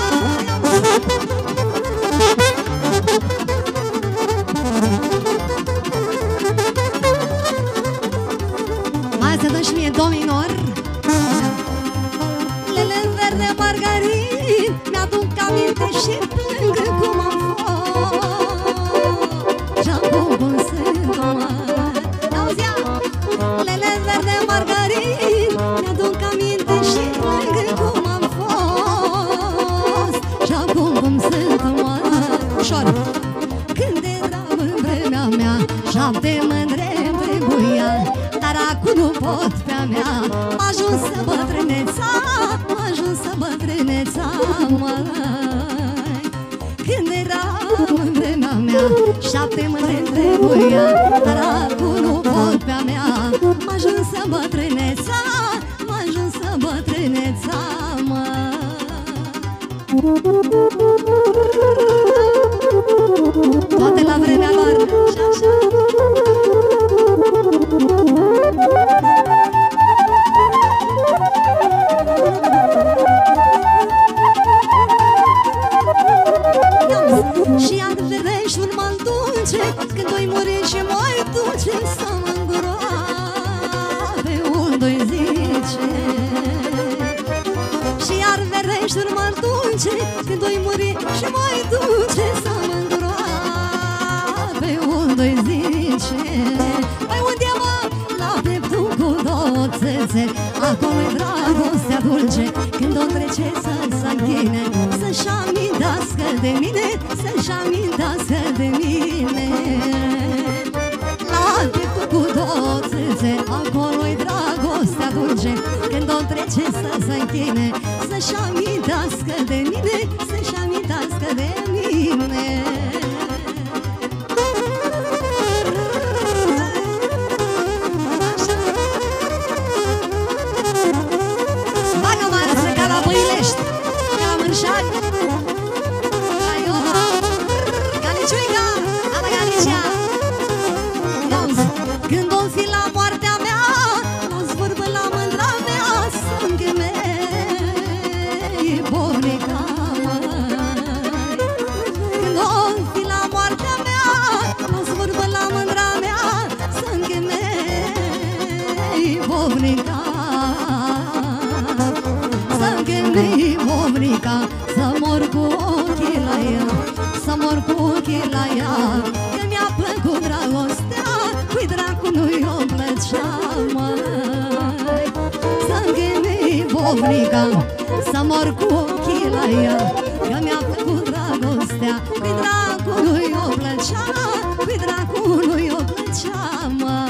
C: Mai să dăm și mie dominor. Lele verde margarin, mi-aduc aminte și plâng cum am fost și acum cum sunt omar. Auzi-a? Lele verde margarin, mi-aduc aminte și plâng cum am fost și acum cum sunt omar. Ușor! Când eram în vremea mea, 7 mândre trebuia, dar acum nu pot pe-a mea. M-a ajuns să bătrâneța, m-a ajuns să bătrâneța, măi. Când eram în vremea mea 7 mândre trebuia, dar acum nu pot pe-a mea. M-a ajuns să bătrâneța, m-a ajuns să bătrâneța, mă. Toate la vremea lor și așa. Și iar vereșul mă-mi duce când o-i muri și mă-i duce să mă îngroape unde-i zice. Și iar vereșul mă-mi duce când o-i muri și mă-i duce să mă îngroape unde-i zice. Păi unde mă? La pieptul cu două țâțe, acolo-i dragostea dulce când o trece să se închine, să-și amintească de mine, să-și amintească de mine. La pieptul cu două țâțe, acolo-i dragostea dulce când o trece să se închine, să-și amintească de mine, să-și amintească de mine. Când o fi la moartea mea, o zvârbă la mândra mea, sânghe mei, bonica măi. Când o fi la moartea mea, o zvârbă la mândra mea, sânghe mei, bonica. Sânghe mei, bonica, să mor cu ochii la ea, să mor cu ochii la ea, că mi-a plăcut dragostea, cui dracu nu-i o plăcea, măi. Sânghe mei, bobrica, să mor cu ochii la ea, că mi-a plăcut dragostea, cui dracu nu-i o plăcea, cui dracu nu-i o plăcea, măi.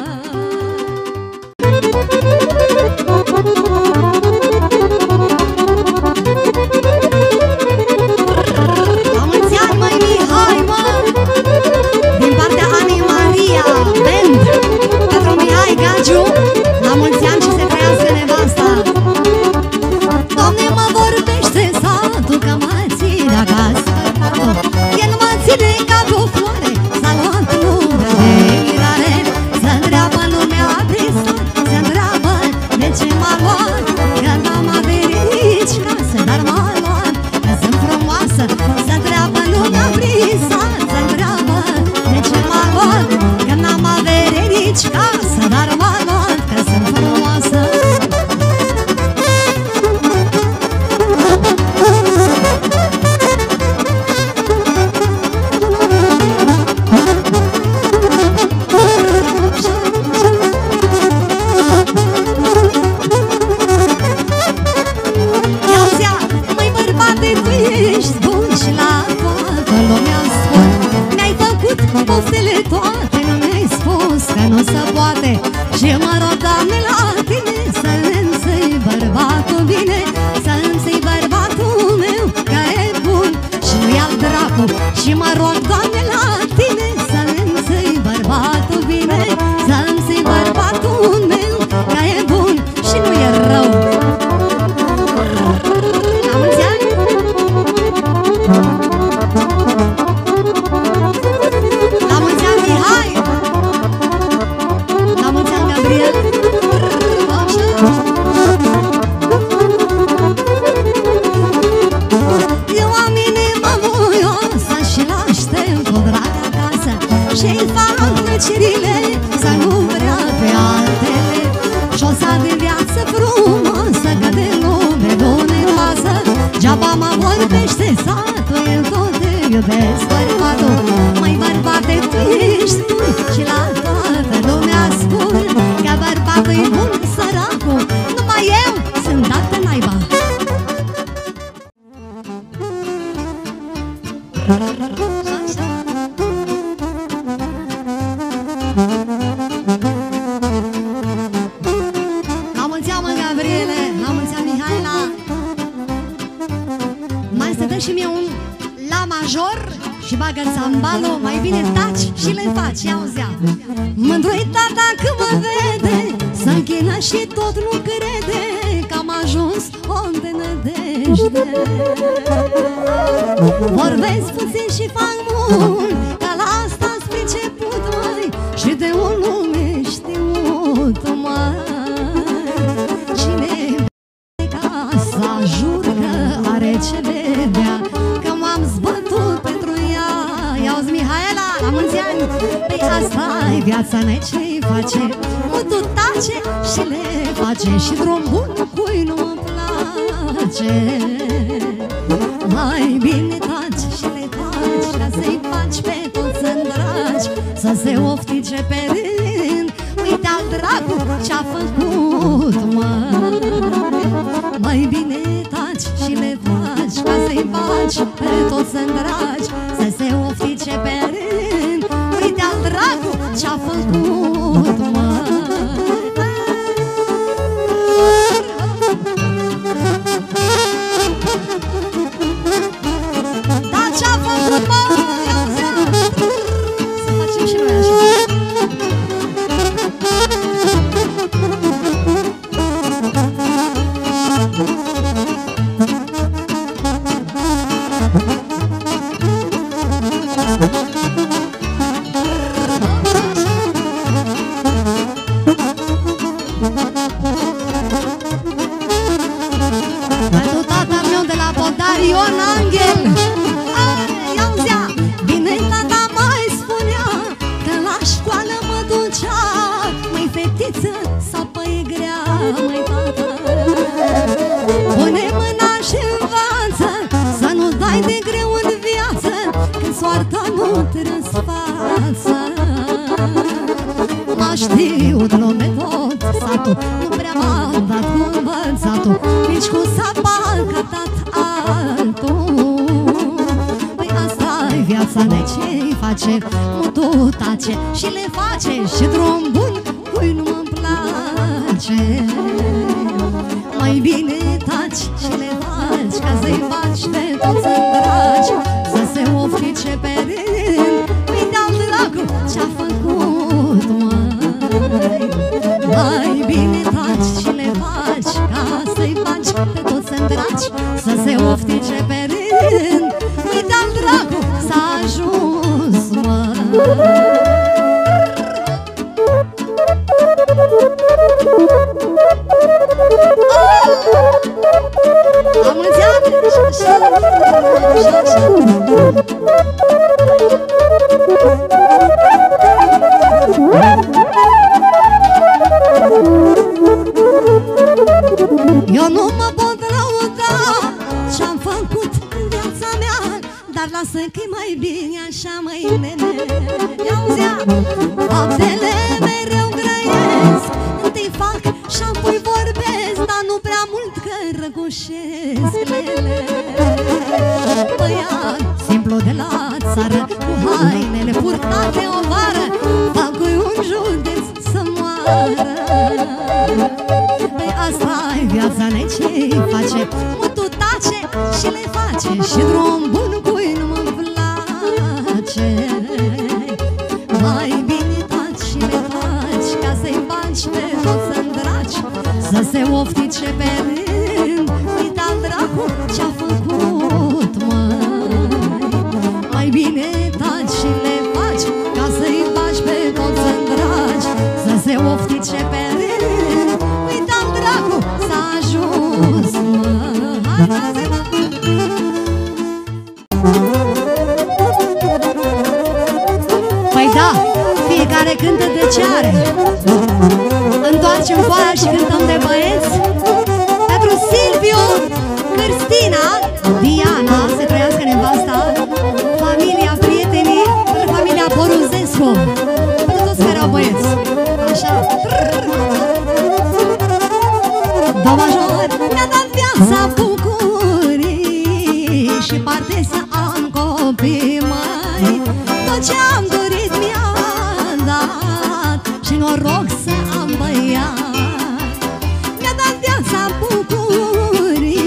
C: La mulți ani și se trăiască nevasta. Doamne, mă vorbește satul că mă ține acasă. El mă ține ca pe o floare, s-a luat lumea de mirare. Se întreabă lumea de sat, se întreabă de ce m-a luat, că n-am averici casă, dar m-a luat, că sunt frumoasă. Se întreabă lumea prin sat, se întreabă de ce m-a luat, că n-am averici casă, dar m-a luat, că sunt frumoasă. Ia-ți-a, măi bărbate, tu ești bun și la toată lumea spun. Mi-ai făcut poftele toate, nu mi-ai spus că nu se poate. Și mă rog, Doamne, la tine să însei bărbatul bine, să însei bărbatul meu care e bun și nu-i al dracu. Și mă rog, Doamne, la tine să însei bărbatul bine, să însei bărbatul meu care e bun și nu e rău. La mulți ani! La mulți ani, Mihai! La mulți ani, Gabriel! Eu am inima voioasă și l-aștept cu drag acasă și-i fac plăcerile să nu vrea pe altele. Și-o să avem viață frumoasă, că de lume bună pasă. Geaba mă vorbește satul, el tot te iubesc bărbatul. Măi bărbate, tu ești bun și la toată lumea spun că bărbatul-i bun, săracul, numai eu sunt dat pe naiba. La mulți ani, mă, Gabriele, la mulți ani, Mihaela. Mai să dă și mie un la major și bagă-l Balo, mai bine taci și le faci, ia auzea. Mândru-i tata când mă vede, să închină și tot nu crede că am ajuns om de nădejde. Vorbesc puțin și fac mult, ca la asta-s priceput, măi, și de un lume știut, măi. Cine casa jur că are ce vedea, că m-am zbătut pentru ea. Ia-uzi, Mihaela, la mulți ani. Păi asta-i viața, n-ai ce-i face, mutul tace și le face, și drum bun cui nu-mi place. Mai bine taci și le faci, ca să-i faci pe toți îndragi, să se oftice pe rând. Uite-al dracu ce-a făcut, măi. Mai bine taci și le faci, ca să-i faci pe toți îndragi, să se oftice pe rând. Uite-al dracu ce-a făcut, măi. Da, ce-a făcut, măi? Să facem și noi așa. Pentru tata meu de la Podar, Ion Angel. Ia-uzea, bine tata mai spunea, că la școală mă ducea. Măi fetiță, sapă-i grea, măi tata, pune mâna și învață, să nu dai de greu în viață, când soarta nu te răsfață. M-a știut lume tot satul, nu prea m-am dat cu învățatul, nici cu sapacatat altul. Păi asta-i viața, n-ai ce-i face, mutul tace și le face, și drum bun cui nu-mi place. Mai bine taci și le faci, ca să-i faci pe toți îndragi, să se oftice pe rând. Uite-al dracu ce-a făcut, măi. Mai bine taci și le faci, ca să-i faci pe toți îndragi, să se oftice pe rând. Uite-al dracu s-a ajuns, măi. La mulți ani! Eu nu mă pot lăuda ce-am făcut în viața mea, dar lasă că-i mai bine așa, măi nene. Ia-uzea, faptele mereu grăiesc, întâi fac și apoi vorbesc, dar nu prea mult că răgușesc, lele. Băiat simplu de la țară, cu hainele purtate o vară, fac-i un județ să moară. Păi asta-i viața, n-ai ce-i face, mutul tace și le face, și drum bun cui nu-mi place. Mai bine taci și le faci, ca să-i faci pe toți îndragi, să se oftice pe rând. Uite-al dracu ce-a făcut, măi. Mai bine taci și le faci, ca să-i faci pe toți îndragi, să se oftice pe rând. Uite-al dracu s-a ajuns, măi. Hai, hai, hai. Păi da, fiecare cântă de ce are. Întoarcem foaia și cântăm de băieți. Pentru Silviu, Cristina, Diana, se trăiască nevasta, familia, prietenii, pentru familia Boruzescu, pentru toți care au băieți. Așa. Do major mi-a dat viața bucurii și parte să am copii, măi. Tot ce am dorit mi-a dat și noroc să am băiat. Mi-a dat viața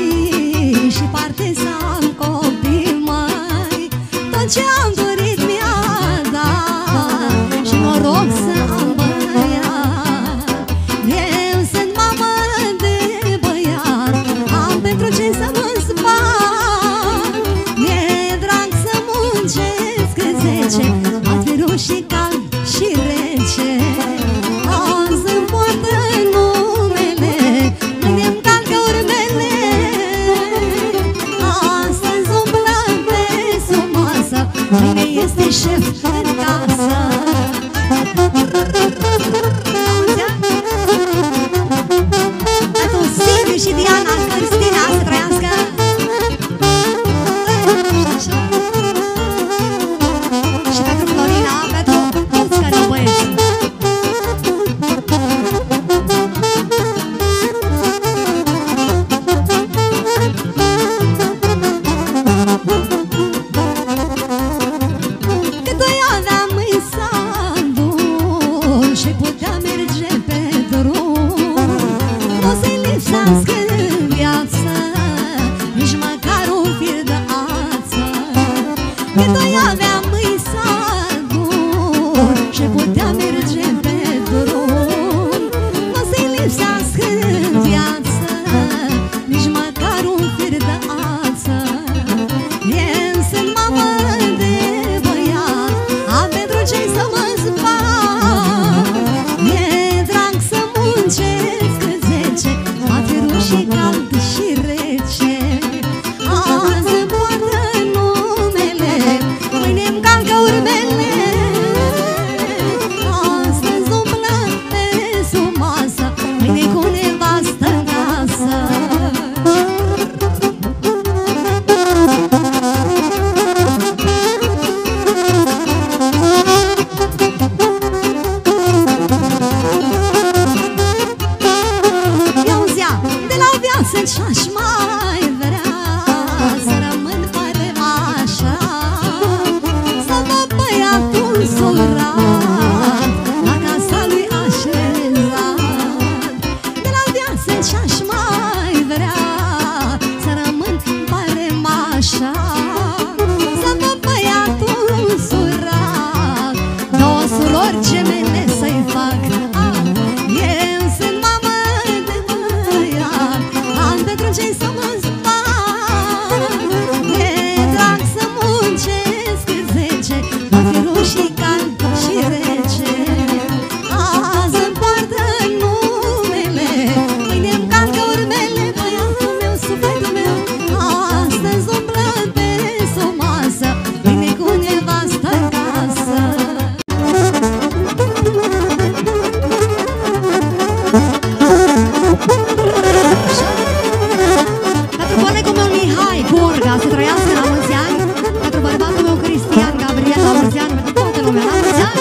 C: bucurii și parte să am copii, măi. Tot ce am dorit mi-a Atirul și cald și rece. Azi îmi poartă numele, mâine-mi calcă urmele. Astăzi umblăm pe sub masă, mâine este șef în casă. Pentru Silviu și Diana, Cristina, să trăiască. Și pentru Florina, pentru toți care au băieți. Că doi aveam în sandul și puteam merge pe drum. O să-i lipsească în viață nici măcar un fir de ață. Că doi aveam în sandul și puteam merge pe drum. O să-i lipsească în viață nici măcar un fir de ață. Eu sunt mamă de băiat, am pentru ce să mă zbat. E drag să muncesc în 10, atirul și cald și rece. Azi îmi poartă numele, mâine-mi calcă urmele. Astăzi umblăm pe sub masă, mâine cu nevastă în casă. Ia-uzi-a, de la o viață ce-aș mai vrea, să rămân fără așa. Să văd băiatul surat la casa lui așezat. De la o viață ce-aș mai vrea, să rămân fără așa. Să văd băiatul surat, două surori gemene să-i fac. Eu sunt mamă de băiat, am pentru ce să mă zbat. E drag să muncesc în 10, atirul și cald și rece. Azi îmi poartă numele, mâine-mi calcă urmele. Băiatul meu, sufletul meu, astăzi umblă pe sub masă, mâine cu nevastă în casă. Pentru colegul meu Mihai Borga, să trăiască la mulți ani. Pentru bărbatul meu Cristian Gabriel, la mulți ani. Pentru toată lumea, la mulți ani.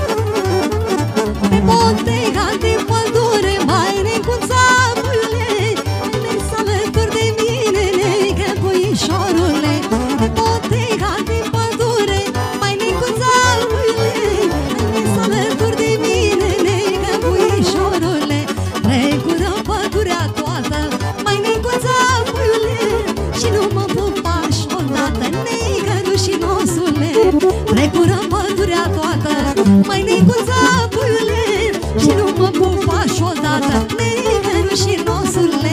C: Pe boteca din pădure, mai necuța puiule, vezi alături de mine, neică puișorule. Pe boteca din pădure, mai necuța puiule, vezi alături de mine, neică puișorule. Trecură pădurea toată, mai necuța puiule, și nu mă pupași odată, neică rușinosule. Trecură pădurea toată, mai necuța puiule, și nu mă pupași odată, neică rușinosule.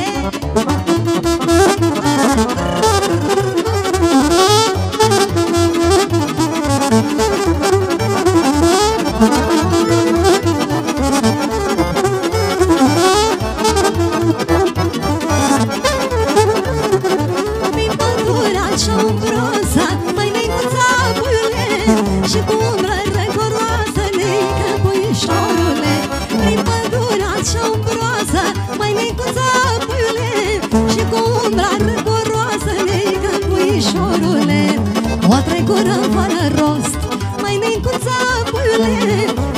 C: Prin pădurea cea umbrosă, mai necuța puiule, și cu umbră răcoroasă, neică puișorule. Prin pădurea cea umbroasă, mai necuța puiule, și cu umbra răcoroasă, neică puișorule. O trecură fără rost, mai necuța puiule,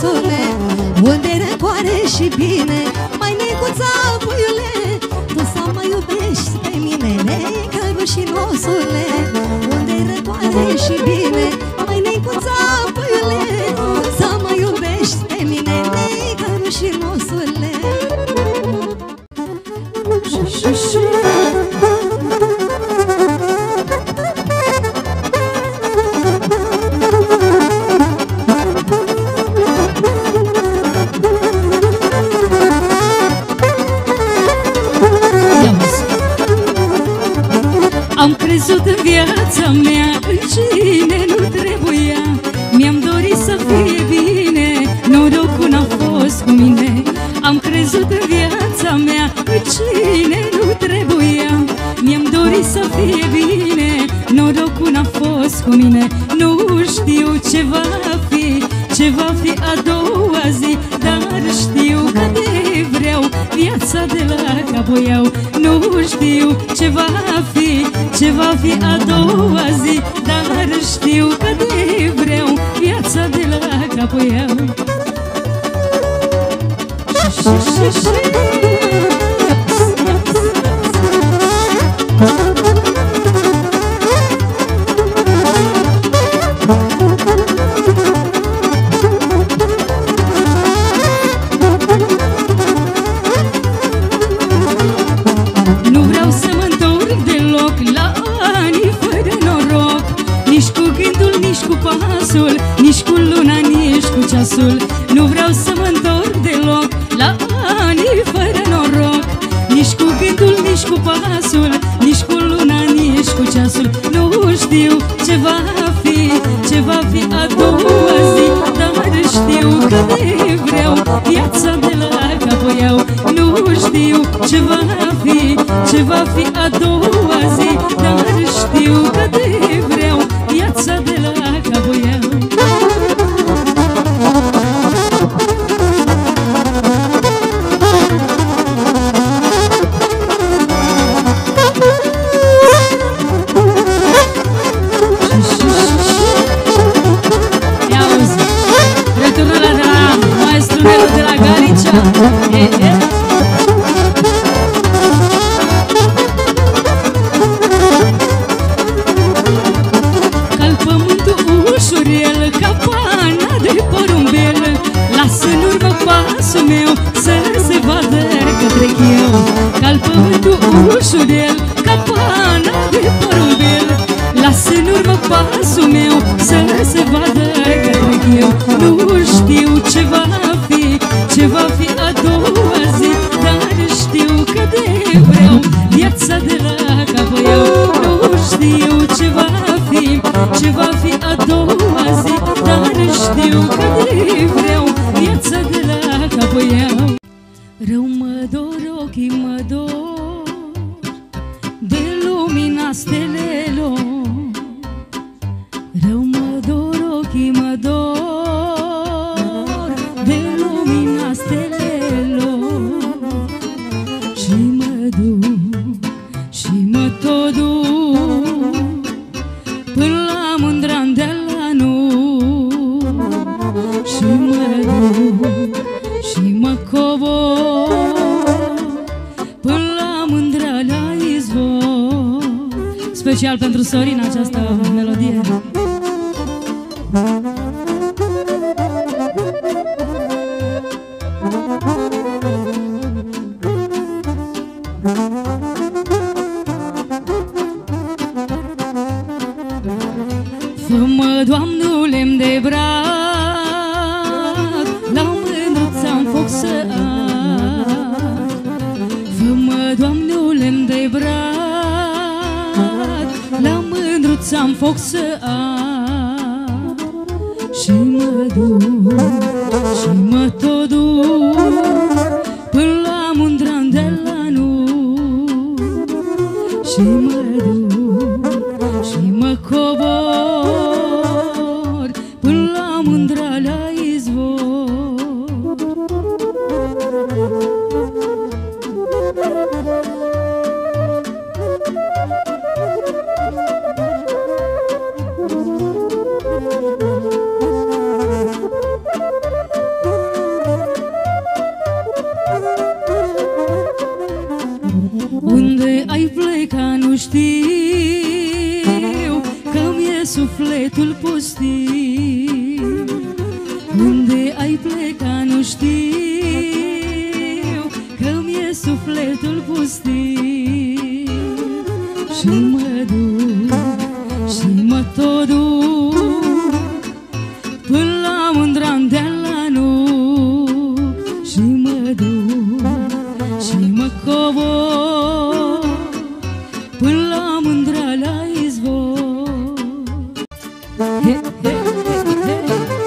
C: nosule, unde răcoare și bine. Mai necuța, puiule, tu să mă iubești pe mine, necărușinosule, unde răcoare și bine. Mai necuța, puiule, tu să mă iubești pe mine, necărușinosule.
B: Am crezut în viața mea în cine nu trebuia. Mi-am dorit să fie bine, norocul n-a fost cu mine. Am crezut în viața mea în cine nu trebuia. Mi-am dorit să fie bine, norocul n-a fost cu mine. Nu știu ce va fi a doua zi, dar știu că te vreau, viața de la Capoiau. Nu știu ce va fi a doua zi, dar știu că te vreau, viața de la Capoiau. Nu vreau să mă întorc deloc la anii fără noroc, nici cu gândul, nici cu pasul, nici cu luna, nici cu ceasul. Nu vreau să mă întorc deloc la anii fără noroc, nici cu gândul, nici cu pasul, nici cu luna, nici cu ceasul. Nu știu ce va fi a doua zi, dar știu că te vreau, viața de la Capoiau. Nu știu ce va fi a doua zi, dar știu că te vreau, viața de la Capoiau. Cal pământul ușurel, ca pana de porumbel, lasă în urmă pasul meu să se vadă că trec eu. Cal pământul ușurel, ca pana de porumbel, lasă în urmă pasul meu să se vadă că trec eu. Nu știu ce va fi a doua zi, dar știu că te vreau, viața de la Capoiau. Nu știu ce va fi a doua zi, dar știu că te vreau, viața de la Capoiau. Rău mă dor, ochii mă dor de lumina stelelor. Rău mă dor, ochii mă dor de lumina stelelor. Și mă duc și mă tot duc până la Mândran de la Nuc. Și mă duc și mă cobor până la Mândra la izvor. Special pentru Sorin această melodie. Fă-mă, Doamnul, lemn de brac, la mândruța-n foc să ard. Fă-mă, Doamnul, lemn de brac, la mândruța-n foc să ard. Și mă duc și mă tot duc până la Mândran de la Nuc. Și mă duc și mă cobor până la Mândra la izvor. știu că-mi e sufletul pustiu. Unde ai plecat nu știu că-mi e sufletul pustiu. Și mă duc și mă tot duc până la Mândran de la Nuc. Și mă duc și mă cobor până la Mândra la izvor. He, he, he, he.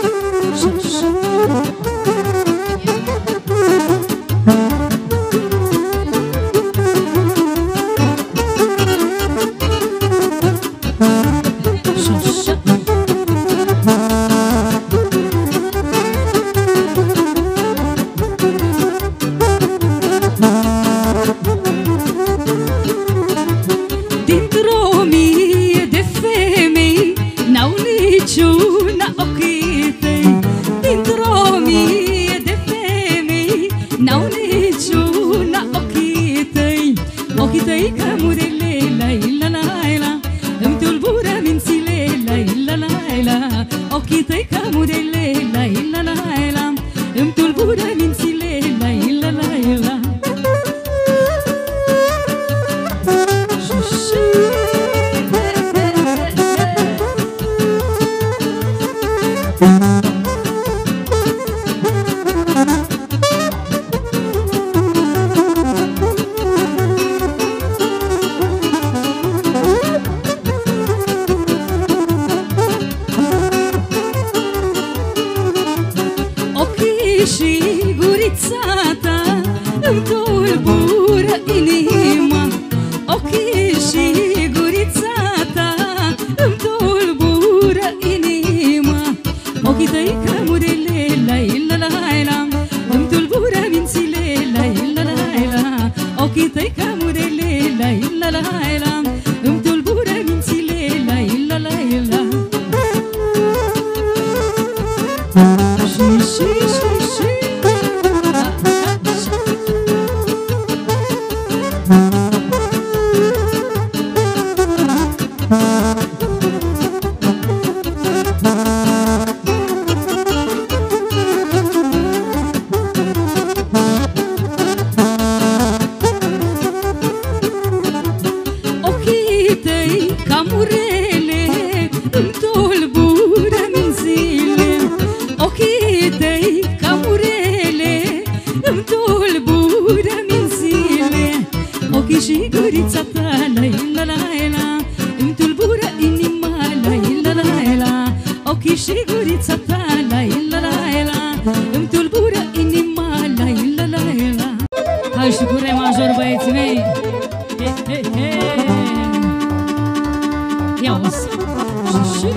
B: Dintr-o mie de femei n-au niciuna ochii tăi. Dintr-o mie de femei n-au niciuna ochii tăi. Ochii tăi ca murele, la-i-la-la-la, îmi tulbură mințile, la-i-la-la-la. Ochii tăi ca murele, la-i-la-la-la, îmi tulbură mințile, la-i-la-la-la. Ochii și gurița ta îmi tulbură inima. Ochii și gurița ta îmi tulbură inima. Ochii tăi ca murele, la-i-la-la-la, îmi tulbură mințile, la-i-la-la-la. Ochii tăi ca murele, la-i-la-la-la, îmi tulbură mințile, la-i-la-la-la. Ochii tăi ca murele îmi tulbură mințile. Ochii tăi ca murele îmi tulbură mințile. Ochii și gurița ta, la-i-la-la-la, îmi tulbură inima, la-i-la-la-la. Ochii și gurița ta, la-i-la-la-la, îmi tulbură inima, la-i-la-la-la. Hai și cu re major, băieții mei! He, he, he. Ia-o-ți! Și...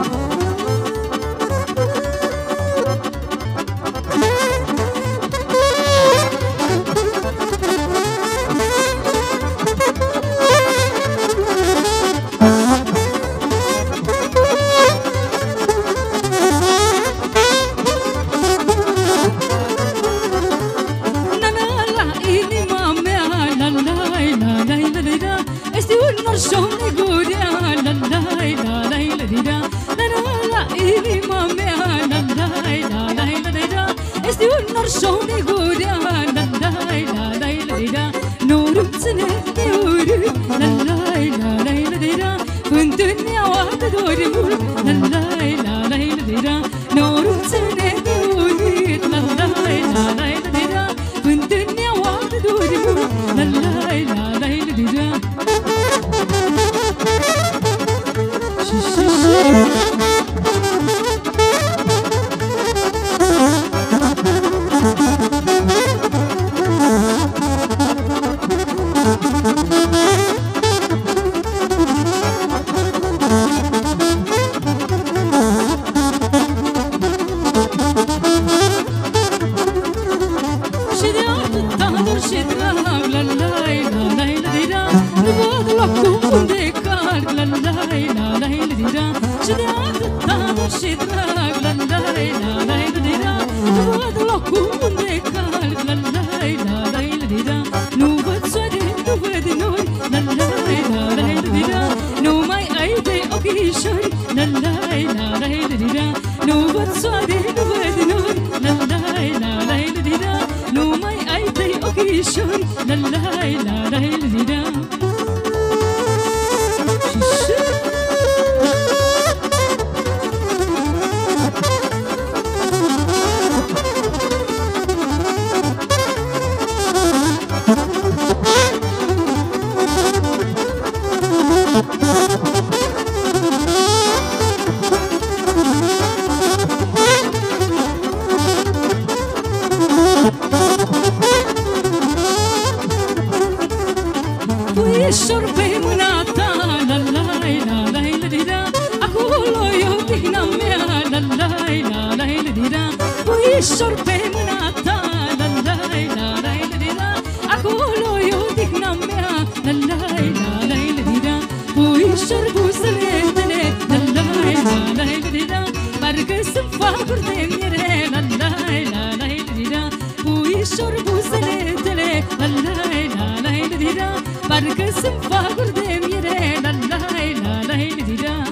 B: Este un morșon de gurea, la-la-la-la-la-la-la-la-la. La-la-la, inima mea, la-la-la-la-la-la-la. Este un morșon de gurea, la-la-la-la-la-la-la. Norul ține de urât, la-la-la-la-la-la-la. Fântânea oată dori mult, la-la-la-la-la-la-la. Norul ține de urât, la-la-la-la-la-la-la. Fântânea oată dori mult, la-la-la-la-la-la-la. Și de atâta dor și drag, la-la-la-la-la-la-la. Nu văd locul unde calc, la-la-la-la-la-la-la. Și de atâta dor și drag, la-la-la-la-la-la-la. Nu văd locul unde calc, la-la-la-la-la-la. Nu văd soare, nu văd nori, la-la-la-la-la-la. nu văd soare, nu văd nori. La la la la la di da, nu mai ai tăi ochișori. La la la la la di da. Puișor pe mâna ta, la la la la la di da, acolo e odihna mea, la la la la la di da. Puișor pe mâna ta, la la la la la di da, acolo e odihna mea, la la la la la di da. Puișor buzeletele, la la la la la di da, parcă sunt faguri de miere, la la la la la di da. Puișor buzeletele, la la la la la di da, parcă sunt faguri de miere, la la la la la di da.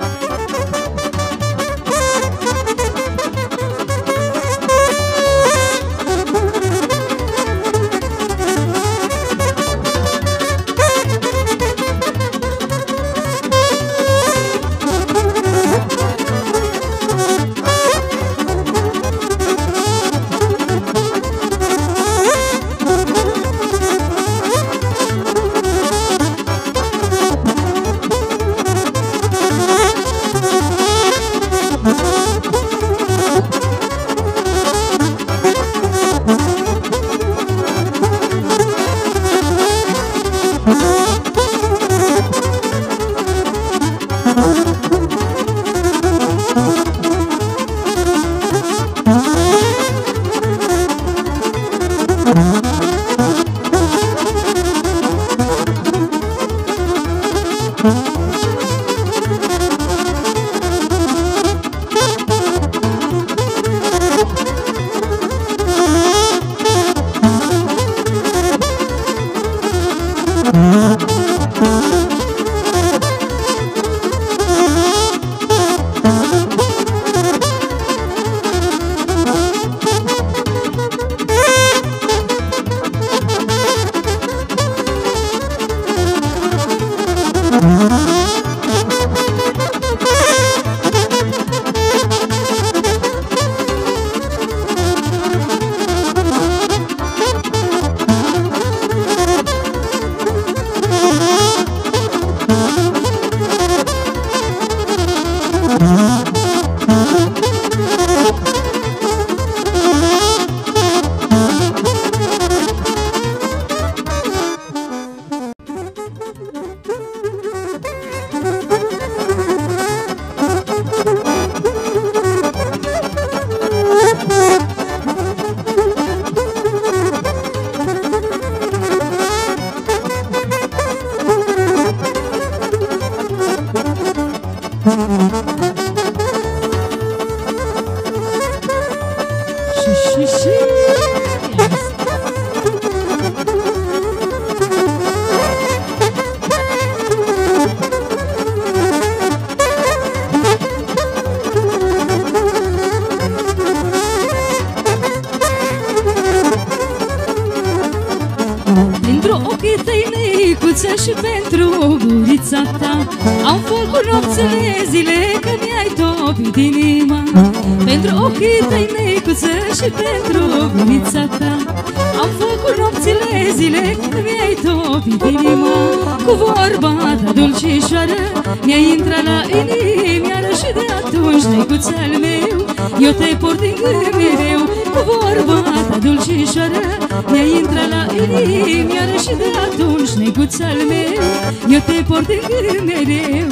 C: Și pentru gurița ta am făcut nopțile zile, că mi-ai topit inima. Pentru ochii tăi, necuță, și pentru gurița ta am făcut nopțile zile, că mi-ai topit inima. Cu vorba ta dulcișoară mi-ai intrat la inimioară, și de atunci, necuțel meu, eu te port din gând mereu. Cu vorba ta dulcișoară mi-ai intrat la inimioară, și de atunci, necuțel meu, eu te port din gând mereu.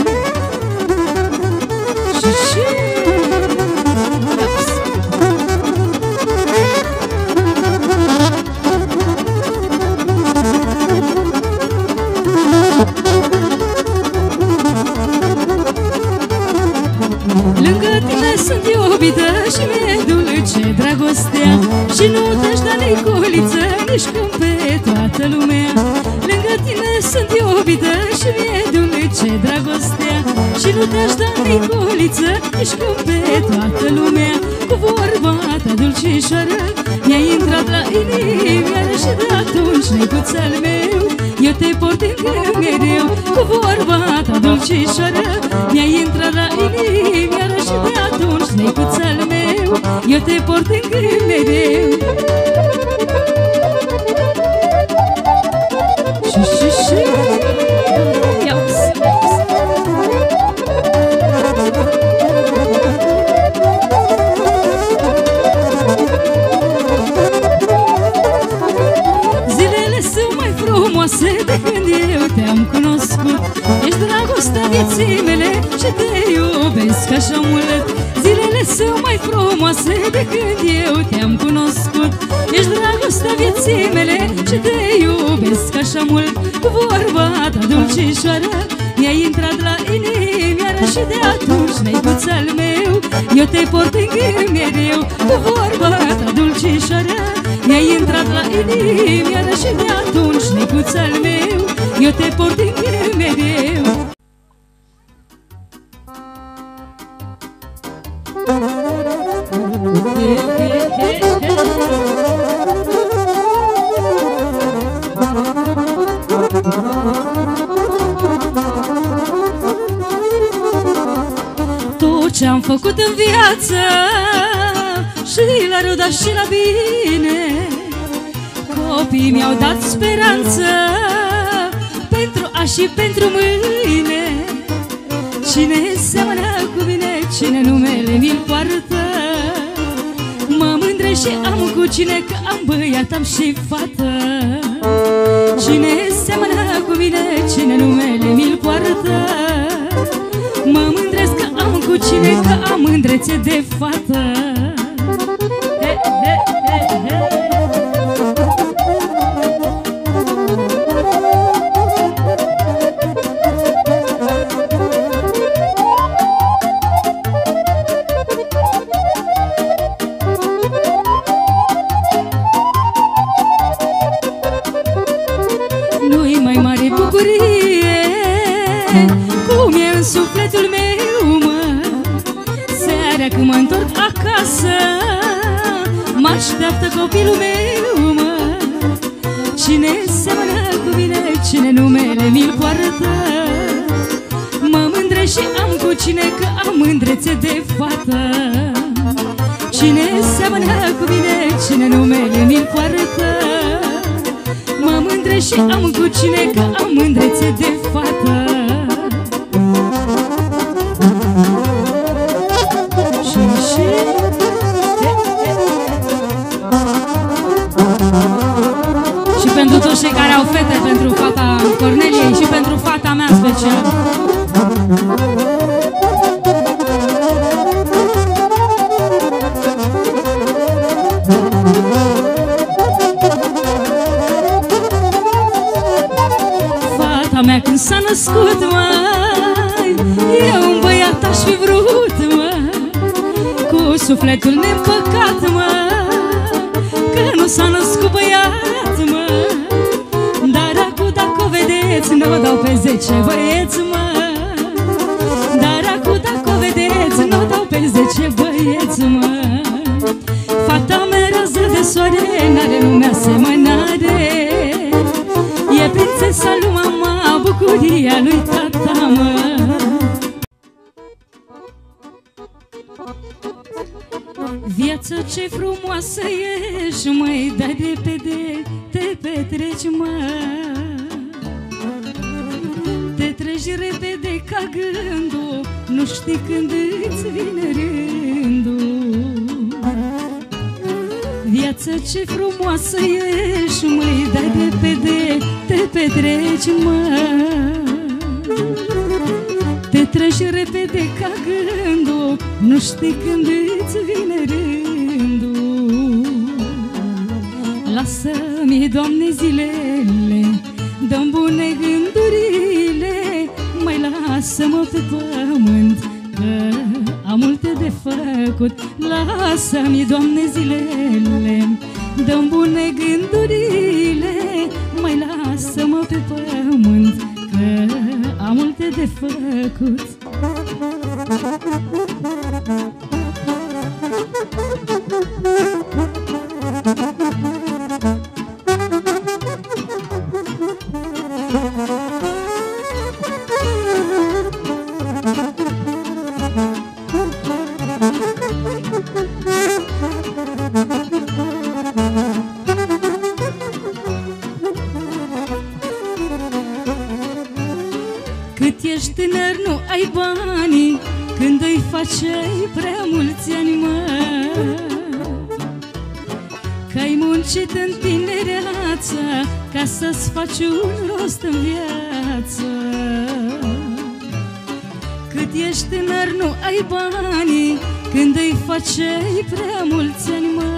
C: Lângă tine sunt iubită și mi-e dulce dragostea, și nu te-aș da niculiță nici când pe toată lumea. Lângă tine sunt iubită și mi-e dulce dragostea, și
B: nu te-aș da, Niculiță, ești cum pe toată lumea. Cu vorba ta dulcișoară mi-ai intrat la inimioară și de atunci, necuțel meu, eu te port în gând mereu. Cu vorba ta dulcișoară mi-ai intrat la inimioară și de atunci, necuțel meu, eu te port în gând mereu.
C: De când eu te-am cunoscut, ești dragostea vieții mele și te iubesc așa mult. Zilele sunt mai frumoase de când eu te-am cunoscut, ești dragostea vieții mele și te iubesc așa mult. Cu vorba ta dulcișoară mi-ai intrat la inimioară și de atunci, necuțel meu, eu te port în gând mereu. Cu vorba ta dulcișoară mi-ai intrat la inimioară și de atunci, necuțel meu, eu te port în gând mereu. Tot ce-am făcut în viață, și la rău, dar și la bine, copiii mi-au dat speranță pentru azi și pentru mâine. Cine seamănă cu mine, cine numele mi-l poartă, mă mândresc și am cu cine, că am băiat, am și fată. Cine seamănă cu mine, cine numele mi-l poartă, mă mândresc că am cu cine, că am mândrețe de fată. Nu-i mai mare bucurie cum e în sufletul meu, mă, seara când mă întorc acasă, mă așteaptă copilul meu, mă. Cine seamănă cu mine, cine numele mi-l poartă, mă mândresc și am cu cine, că am mândrețe de fată. Cine seamănă cu mine, cine numele mi-l poartă, mă mândresc și am cu cine, că am mândrețe de fată. Și pentru toți cei care au fete, pentru fata Corneliei și pentru fata mea special. Fata mea când s-a născut, măi, eu un băiat aș fi vrut, mă, cu sufletul neîmpăcat, mă, că nu s-a născut băiat, mă. Dar acu dacă o vedeți, n-o dau pe 10 băieți, mă. Dar acu dacă o vedeți, n-o dau pe 10 băieți, mă. Fata mea rază de soare, n-are lumea asemănare, e prințesa lui mama, bucuria lui tata, mă. Viața ce frumoasă ești, măi, dar repede te petreci, mă. Te treci repede ca gândul, nu știi când îți vine rândul. Viața ce frumoasă ești, măi, dar repede te petreci, mă. Te treci repede ca gândul, nu știi când îți vine rândul. Lasă-mi, Doamne, zilele, dă-mi bune gândurile, mai lasă-mă pe pământ, că am multe de făcut. Lasă-mi, Doamne, zilele, dă-mi bune gândurile, mai lasă-mă pe pământ, că am multe de făcut.
B: Cât ești tânăr, nu ai bani, când îi faceai prea mulți ani, mă. Că-ai muncit în tinereață ca să-ți faci un rost în viață. Cât ești tânăr, nu ai bani, când îi faceai prea mulți ani, mă.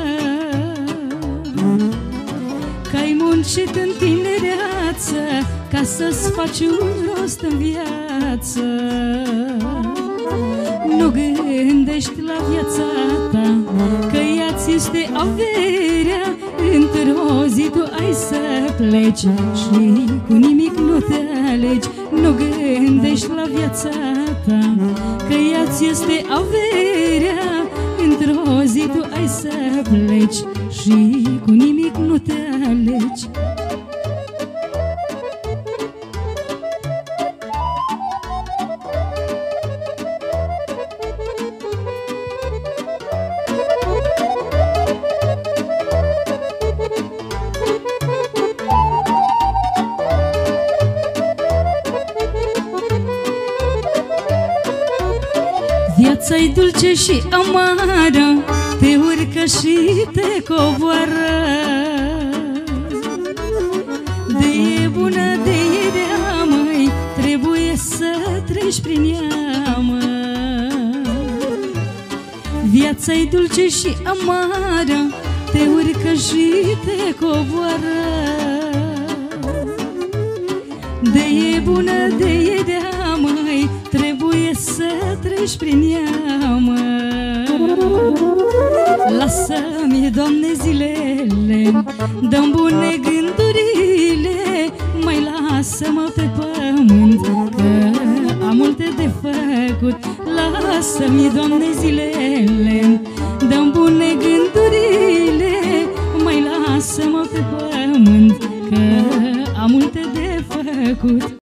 B: Că-ai muncit în tinereață ca să-ți faci un rost în viață. Nu gândești la viața ta, că ea-ți este averea. Într-o zi tu ai să pleci și cu nimic nu te alegi. Nu gândești la viața ta, că ea-ți este averea. Într-o zi tu ai să pleci și cu nimic nu te alegi. Viața-i dulce și amară, te urcă și te coboară. De e bună, de e rea, măi, trebuie să treci prin ea, mă. Viața-i dulce și amară, te urcă și te coboară. De e bună, de e rea, măi, trebuie să treci prin ea, mă. Lasă-mi, Doamne, zilele, dă-mi bune gândurile. Mai lasă-mă pe pământ, că am multe de făcut. Lasă-mi, Doamne, zilele, dă-mi bune gândurile. Mai lasă-mă pe pământ, că am multe de făcut.